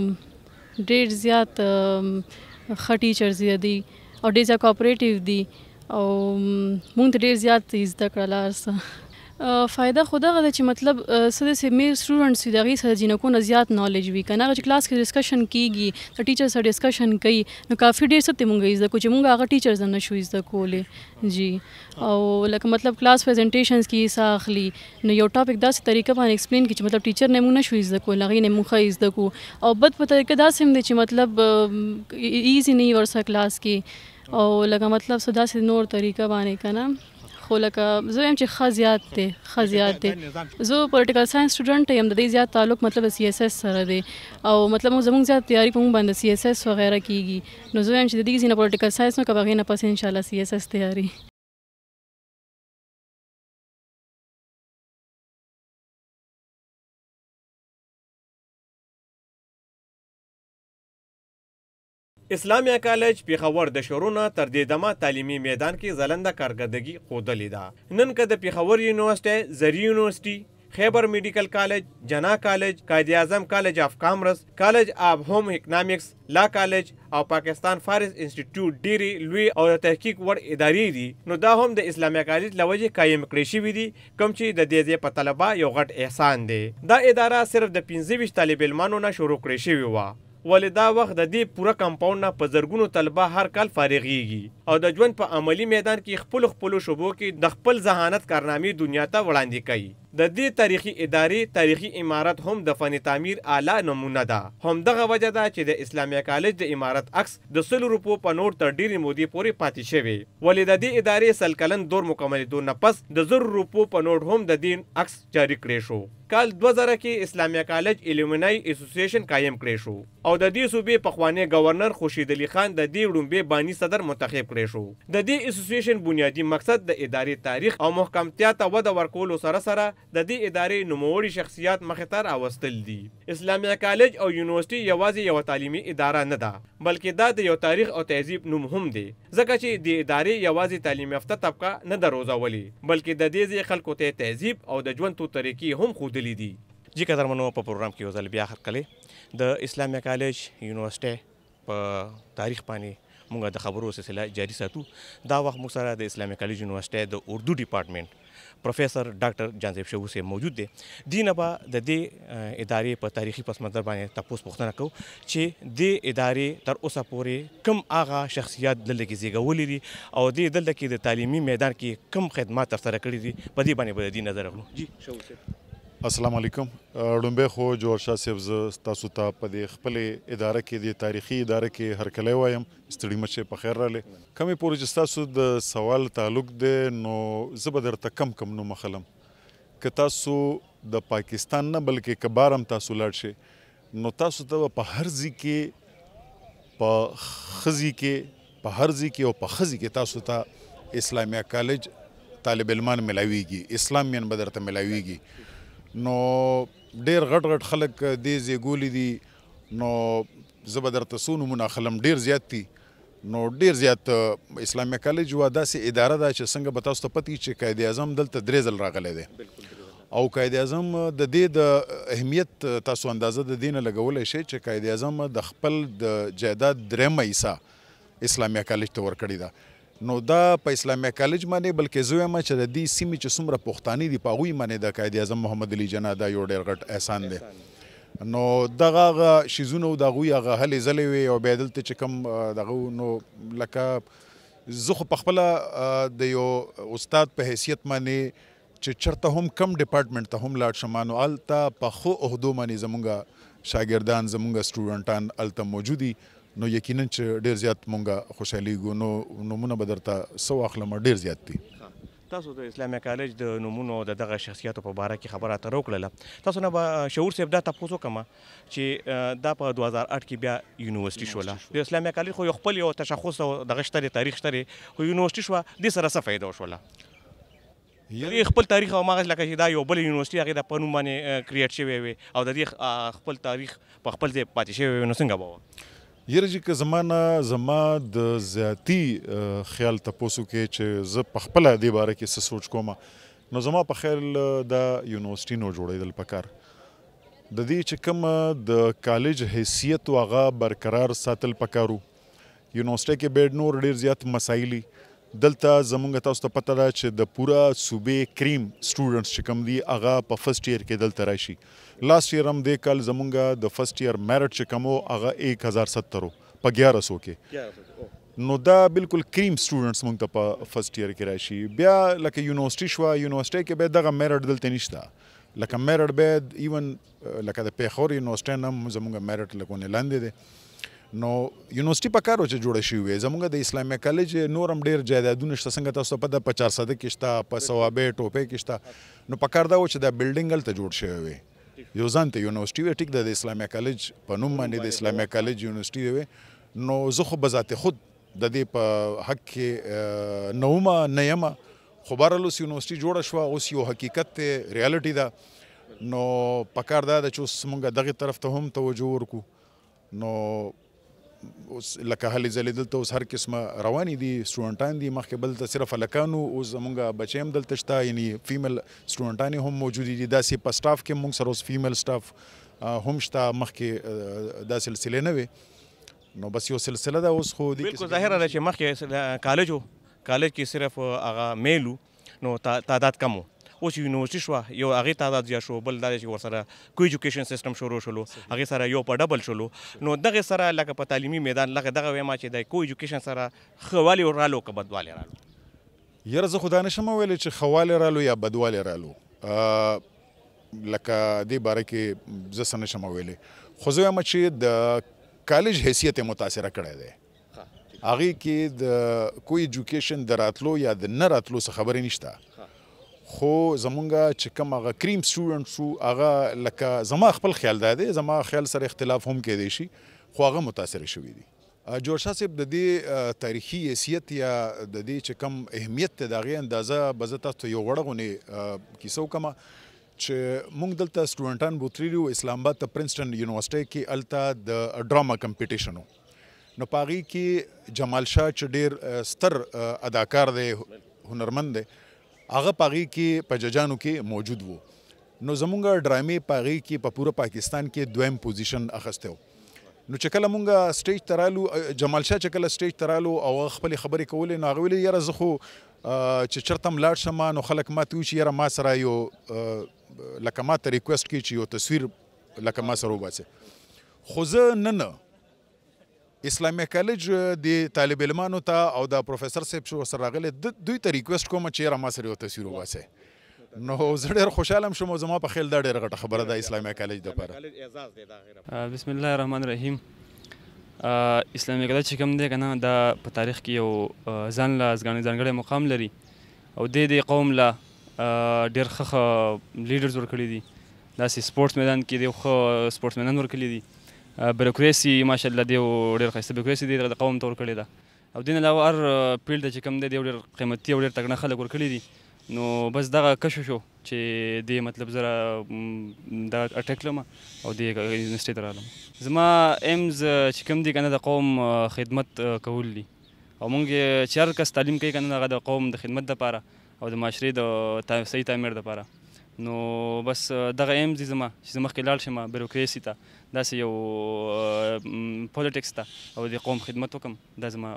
ډېر زیات ښه ټیچرز دي او ډېر زیات کوآپریټیو دي او مونږ ته ډېر زیات زده کړل هر څه. فایده خو دغه ده چې مطلب څه داسې میر سټوډنټس وي د هغې سره جینکونه زیات نالج وي که نه هغه چې کلاس کې ډسکشن کېږي د ټیچر سره ډسکشن کوي نو کافي ډېر څه ته مونږ زده کړو چې مونږ هغه ټیچرز نه شو زده کولی جی. او لکه مطلب کلاس پریزنټیشنز کې حصه اخلي نو یو ټاپک داسې طریقه باندې ایکسپلین کړي چې مطلب ټیچر نه مونږ نه شو زده کولی هغې نه مونږ ښه زده کړو او بد په طریقه داسې هم دی چې مطلب ایزي نه وي ورسره کلاس کې او لکه مطلب څه داسې نور طریقه باندې که نه خو لکه زه وایم چې ښه زیات دی. زه پولیټیکل ساينس سټوډنټ یم د دې زیات تعلق مطلب سی ایس ایس سره دی او مطلب زموږ زیات تیاری په مونږ باندې سی ایس ایس وغیره کېږي نو زه وایم چې د دې ځینې پولیټیکل ساينس نو که به هغې نه پس انشاءالله سی ایس ایس تیاری. اسلامیه کالج پیښور د شورونه تر دې دمه تعلیمي میدان کې ځلنده کارکردګي ښودلې ده. نن که د پیښور یونیورسټي، زری یونیورسټي، خیبر میډیکل کالج، جنا کالج، قائد اعظم کالج آف کامرس، کالج آف ہوم اکنامکس، لا کالج او پاکستان فارس انسټیټیوټ ډېرې لوی او د تحقیق وړ ادارې دي نو دا هم د اسلامیا کالج له وجې قایم کړی شوي دي کوم چې د دې ځای په طلبه یو غټ احسان دی. دا اداره صرف د 25 طالب علمانو نه شروع کړې شوې وه ولې دا وخت د دې پوره کمپاوند نه په زرګونو طلبه هر کال فارغېږي او د ژوند په عملي میدان کې خپلو شعبو کې د خپل ذهانت کارنامې دنیا ته وړاندې کوي. د دې تاریخي ادارې تاریخي عمارت هم د فن تعمیر اعلی نمونه ده. همدغه وجه ده چې د اسلامیا کالج د عمارت عکس د 100 روپو په نوټ تر ډېرې مودې پورې پاتې شوی ولې د دې ادارې 100 کلن دور مکملېدو نه پس د 100 روپو په نوټ هم د دې عکس جاری کړی شو. کال 2000 کې اسلامیا کالج الومنای اسوسییشن قایم کړی شو او د دې صوبې پخوانی گورنر خورشید علي خان د دې وړومبي بانی صدر منتخب کړی شو. د دې اسوسییشن بنیادی مقصد د ادارې تاریخ او محکمتیا ته وده ورکولو سره سره د دې ادارې نوموړي شخصیات مخې ته راوستل دي. اسلامیا کالج او یونیورسيټي یوازې یو تعلیمي اداره نه ده بلکې دا د یو تاریخ او تهذیب نوم هم دی ځکه چې د ادارې یوازې تعلیم یافته طبقه نه ده روزولې بلکې د دې ځای خلکو ته تهذیب او د ژوند طریقې هم ښودلي دي. جی قدرمنو په پروګرام کې یو ځل بیا هرکلی د اسلامیا کالج یونیورسيټي په تاریخ باندې موږ د خبرو سلسله جاری ساتو. دا وخت موږ سره د اسلامیا کالج یونیورسيټي د اردو ډپارټمنټ پروفیسر ډاکټر جانزیب شهو سے موجود دی. دی نه به د دې ادارې په تاریخي پس منظر باندې تپوس پوښتنه کوو چې دې ادارې تر اوسه پورې کوم هغه شخصیات دلته کې زیږولي دي او دې دلته کې د تعلیمي میدان کې کوم خدمات ترسره کړي دي په دې باندې به د دې نظر اخلو. جی شهو صاحب السلام علیکم. ډومبه خو جوړ شاه صاحب زه تاسو ته په دې خپلې اداره کې د تاریخي اداره کې هرکلی وایم ستړي مشه په خیر راغلی. کمې پورې چې ستاسو د سوال تعلق دی نو زه به درته کم نوم اخلم که تاسو د پاکستان نه بلکې که بار هم تاسو لاړ شئ نو تاسو ته په هر ځای کې په ښځې کې او په ښځې کې تاسو ته اسلامیا کالج طالب علمان ملاویږي اسلامیان به درته ملاویږي. نو ډېر غټ خلک دې زیږولي دي نو زه به درته څو نومونه اخلم ډېر زیات دي. نو ډېر زیات اسلامیا کالج یوه داسې اداره ده چې څنګه به تاسو ته پته وي چې قاید اعظم دلته 3 ځل راغلی دی او قائد اعظم د دې د اهمیت تاسو اندازه د دې نه لګولی شئ چې قائد اعظم د خپل د جایداد درېیمه حصه اسلامیه کالج ته ورکړې ده نو دا په اسلامیه کالج باندې بلکې زه وایم چې د دې سیمې چې څومره پښتانه دي په هغوی باندې د قائد اعظم محمد علي جناح دا یو ډېر غټ احسان دی نو دغه هغه شیزونه د هغوی هغه هلې ځلې وې او بیا دلته چې کوم دغه نو لکه زه خو پخپله د یو استاد په حیثیت باندې چې چرته هم کم ډپارټمنټ ته هم لاړ شم نو هلته په ښو عهدو باندې زمونږ شاګردان زمونږ سټوډنټان هلته موجود دي نو یقینا چې ډېر زیات مونږ خوشحالیږو نو نومونه به درته څه واخلم ډېر زیات دي تاسو د اسلامیه کالج د نومونو د دغه شخصیاتو په باره کې خبره اتره وکړله تاسو نه به شعور صاحب دا تپوس وکړم چې دا په 2008 کې بیا یونیورسټي شوله د اسلامیه کالج خو یو خپل یو تشخص او دغه شته دی تاریخ شته دی خو یونیورسټي شوه دې سره څه فایده وشوله خپل تاریخ او ماغه لکه چې دا یو بل یونیورسټي هغې د په نوم باندې کریټ شوی وي او د دې خپل تاریخ په خپل ځای پاتې شوی وي نو څنګه به وه یره چې که زما د ذاتي خیال تپوسو کې چې زه په خپله دې باره کې څه سوچ کوم نو زما په خیال دا یونیورسټي نو جوړېدل پکار د دې چې کوم د کالج حیثیت هغه برقرار ساتل پکارو یونیورسټي کې باید نور ډېر زیات مسایلي دلته زمونږ تاسو ته پته ده چې د پوره صوبې کریم سټوډنټس چې کوم دي هغه په فرست ایئر کې دلته راشي لاست ایئر هم دې کال زمونږ د فرست ایئر میرټ چې کوم هغه 1070 په 1100 کې نو دا بالکل کریم سټوډنټس مونږ ته په فرست ایئر کې راشي بیا لکه یونیورسټي شوه یونیورسټي کې باید دغه میرټ دلته نشته لکه میرټ باید ایون لکه د پیښور یونیورسټي نه هم زمونږ میرټ لکونه لاندې دی نو یونیورسټي په کار و چې جوړه شوې وي زموږ د اسلامیه کالج نور هم ډېر جایدادونه شته څنګه تاسو ته پته په 400 کې شته په ثوابې ټوپې کې شته نو په کار دا و چې دا بلډینګ هلته جوړ شوی وي یو ځان ته یونیورسټي وي ټیک د اسلامیه کالج په نوم باندې د اسلامیه کالج یونیورسټي وي نو زه خو بذات خود د دې په حق کې نه ومه نه یمه خو بهرحال اوس یونیورسټي جوړه شوه اوس یو حقیقت دی ریالټي ده نو په کار دا ده چې اوس موږ دغې طرف ته هم توجه ورکړو نو اوس لکه هلې ځلې دلته اوس هر قسمه روانې دي سټوډنټان دي مخکې بل ته صرف هلکانو اوس زمونږ بچی هم دلته شته یعنی فیمیل سټوډنټانې هم موجودې دي داسې په سټاف کې مونږ سره اوس فیمیل سټاف هم شته مخکې دا سلسلې نه وې نو بس یو سلسله ده اوس خو بالکل ظاهره ده چې مخکې کالج کې صرف هغه میل نو تعداد کم و اوس یونیورسټي شوه یو هغې تعداد زیات شو بل دا دی چې ورسره کو ایجوکیشن سیسټم شروع شولو هغې سره یو په ډبل شولو نو دغې سره لکه په تعلیمي میدان لکه دغه وایم چې د کو ایجوکیشن سره ښه والی رالو که بدوالی رالو یاره زه خو دا نشم ویلی چې ښه والی رالو یا بدوالی رالو لکه دې باره کې زه څه نشم ویلی خو زه وایم چې د کالج حیثیت یې متاثره کړی دی هغې کې د کو ایجوکیشن د راتلو یا د نه راتلو څه خبرې نشته خو زمونږ چې کوم هغه کریم سټوډنټ شو هغه لکه زما خپل خیال دا دی زما خیال سره اختلاف هم کیدی شي خو هغه متاثره شوي دي جوړ شاه صاحب د دې تاریخي حیثیت یا د دې چې کوم اهمیت دی د هغې اندازه به زه تاسو ته یو وړه غونې کیسه وکړم چې موږ دلته سټوډنټان بوتلي وو اسلام آباد ته پرنسټن یونیورسټۍ کې هلته د ډراما کمپټیشن و نو په هغې کې جمال شاه چې ډېر ستر اداکار دی هنرمند دی هغه په هغې کې په ججانو کې موجود وو نو زمونږ ډرامې په هغې کې په پوره پاکستان کې دویم پوزیشن اخیستی و نو چې کله مونږ سټیج ته رالو جمال شاه چې کله سټیج ته رالو او هغه خپلې خبرې کولې نو هغه ویلې یاره زه خو چې چېرته هم لاړ شم نو خلک ما ته وایي چې یاره ما سره یو لکه ما ته ریکویسټ کوي چې یو تصویر لکه ما سره وباسي خو زه نه اسلامیه کالج د طالب علمانو ته او د پروفیسر صاحب چې ورسره راغلی دوی ته ریکویسټ کوم چې یاره ما سره یو تصویر وباسئ نو زه ډېر خوشحاله هم شوم او زما په خیال دا ډېره غټه خبره ده اسلامیه کالج دپاره بسم الله الرحمن الرحیم اسلامیه کالج چې کوم دی که نه دا په تاریخ کې یو ځان له ځانګړی مقام لري او دې قوم له ډېر ښه لیډرز ورکړي دي داسې سپورټس میدان کې دی ښه سپورټس میدان ورکړي دي بیروکریسي ماشاءالله دی ډېر ښایسته بیروکریسي دی د قوم ته ورکړې ده او دې نه علاوه هر فیلډ چې کوم دی ډېر قیمتي او ډېر تکړه خلک ورکړي دي نو بس دغه کشف شو چې دې مطلب زه دا اټیک کړم او دې یونیورسټۍ ته رالم زما ایمز چې کوم دي که نه د قوم خدمت کول دي او موږ چې هر کس تعلیم کوي که نه هغه د قوم د خدمت دپاره او د معاشرې د صحیح تعمیر دپاره نو بس دغه ایم دي زما چې زه مخکې لاړ شم بیروکراسي ته داسې یو پولیټکس ته او د قوم خدمت وکړم دا زما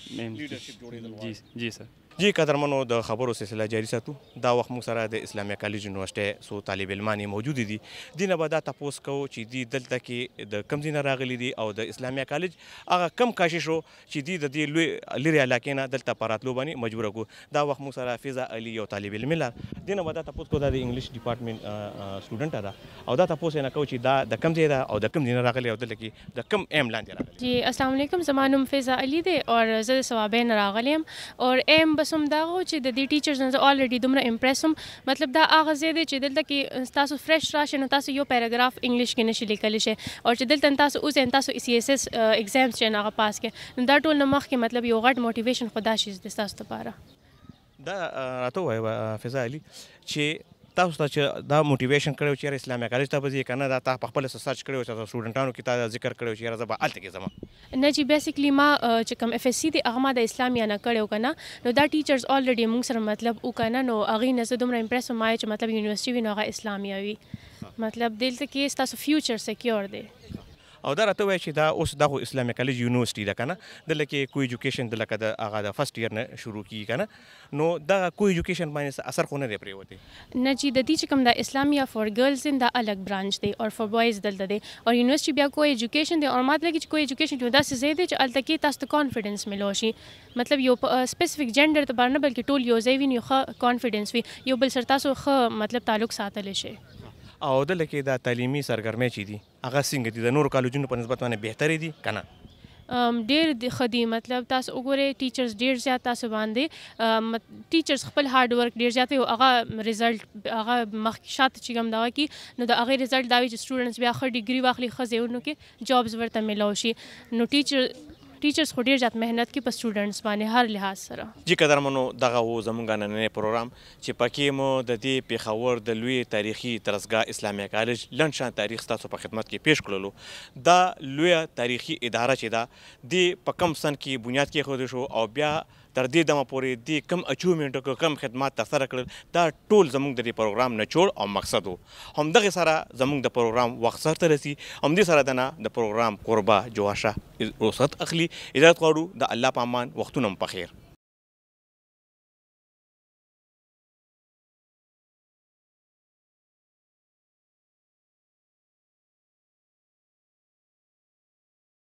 ایم جی سر. جی قدرمنو د خبرو سلسله جاری ساتو. دا وخت موږ سره د اسلامیا کالج یونیورسټۍ څو طالب علمان موجود دي. دوی نه به دا تپوس کوو چې دوی دلته کې د کوم ځای نه راغلي دي او د اسلامیا کالج هغه کم کاشش و چې دوی د دې لوی لرې علاقې نه دلته په راتلو باندې مجبوره کړو. دا وخت موږ سره فیضا علي یو طالب علم ده. دوی نه به دا تپوس کوو دا د انګلیش ډپارټمنټ سټوډنټه ده او دا تپوس یې نه کوو چې دا د کوم ځای ده او د کوم ځای نه راغلي او دلته کې د کوم ایم لاندې راغلي. جی السلام علیکم. زما نوم فیضا علي دی او زه د ثوابین نه راغلی یم او ایم بس هم دا و چې د دې ټیچرز نه زه الریډي دومره امپریس هم مطلب دا هغه ځای دی چې دلته کې تاسو فرش راشئ نو تاسو یو پیراګراف انګلیش کې نشئ لیکلی شئ او چې دلته تاسو اوسئ تاسو سی ایس ایس ایگزامز چې هغه پاس کړئ نو دا ټول نه مخکې مطلب یو غټ موټیویشن خو دا شی دی ستاسو لپاره. دا راته ووایه فیضا علي چې تاسو ته چې دا موټیویشن کړی و چې یاره اسلامیا کالج ته به ځې که نه دا تا په خپله سرچ کړی و چې سټوډنټانو کې تا ذکر کړی و چې یاره زه به هلته کې ځم؟ نه چې بیسیکلی ما چې کوم اف ایس سی دی هغه ما د اسلامیا نه کړی و که نه نو دا ټیچرز الریډي موږ سره مطلب وکنه نو هغې نه زه دومره امپریس وم چې مطلب یونیورسټي وي نو هغه اسلامیا وي مطلب دلته کې ستاسو فیوچر سیکیور دی. او دا راته وایي چې دا اوس دا خو اسلامیا کالج یونیورسټي ده که نه دلته کې کو ایجوکیشن د لکه د هغه د فرسټ ایئر نه شروع کېږي که نه نو دغه کو ایجوکیشن باندې اثر خو نه دی پرېوتی؟ نه چې د دې چې کوم د اسلامیا فار ګرلز دا الګ برانچ دی او فار بوایز دلته دی او یونیورسټي بیا کو ایجوکیشن دی او ماته لګي چې کو ایجوکیشن کې داسې ځای دی چې هلته کې تاسو ته کانفیډنس ملو شي مطلب یو سپیسیفیک جنډر ته بار نه بلکې ټول یو ځای وي نو ښه کانفیډنس وي یو بل سره تاسو ښه مطلب تعلق ساتلی شئ. او دلته کې دا تعلیمي سرګرمۍ چې دي هغه څنګه دي د نورو کالجونو په نسبت باندې بهترې دي که نه؟ ډېر ښه دي مطلب تاسو وګورئ ټیچرز ډېر زیات تاسو باندې ټیچرز خپل هارډ ورک ډېر زیات او هغه رزلټ هغه مخکې شاته چې کوم دغه کي نو د هغې رزلټ دا وي چې سټوډنټس بیا ښه ډیګري واخلي ښه ځایونو کې جابز ورته میلاو شي نو ټیچرز خو ډېر زیات محنت کوي په سټوډنټس باندې هر لحاظ سره. جی قدرمنو دغه و زموږ نننی پروګرام چې پکې مو د دې پېښور د لوی تاریخي طرزګاه اسلامیا کالج لنډ شان تاریخ ستاسو په خدمت کې پیش کړلو. دا لویه تاریخي اداره چې ده د په کم سن کې بنیاد کېښودی شو او بیا تر دې دمه پورې د کم اچیومنټو کم خدمات ترسره کړل دا ټول زموږ د دې پروګرام نچوړ او مقصد و. همدغې سره زموږ د پروګرام وخت سرته رسي همدې سره د نه د پروګرام قربه جوهشه رخصت اخلي. اجازت غواړو د الله په امان وختونه مو په خیر.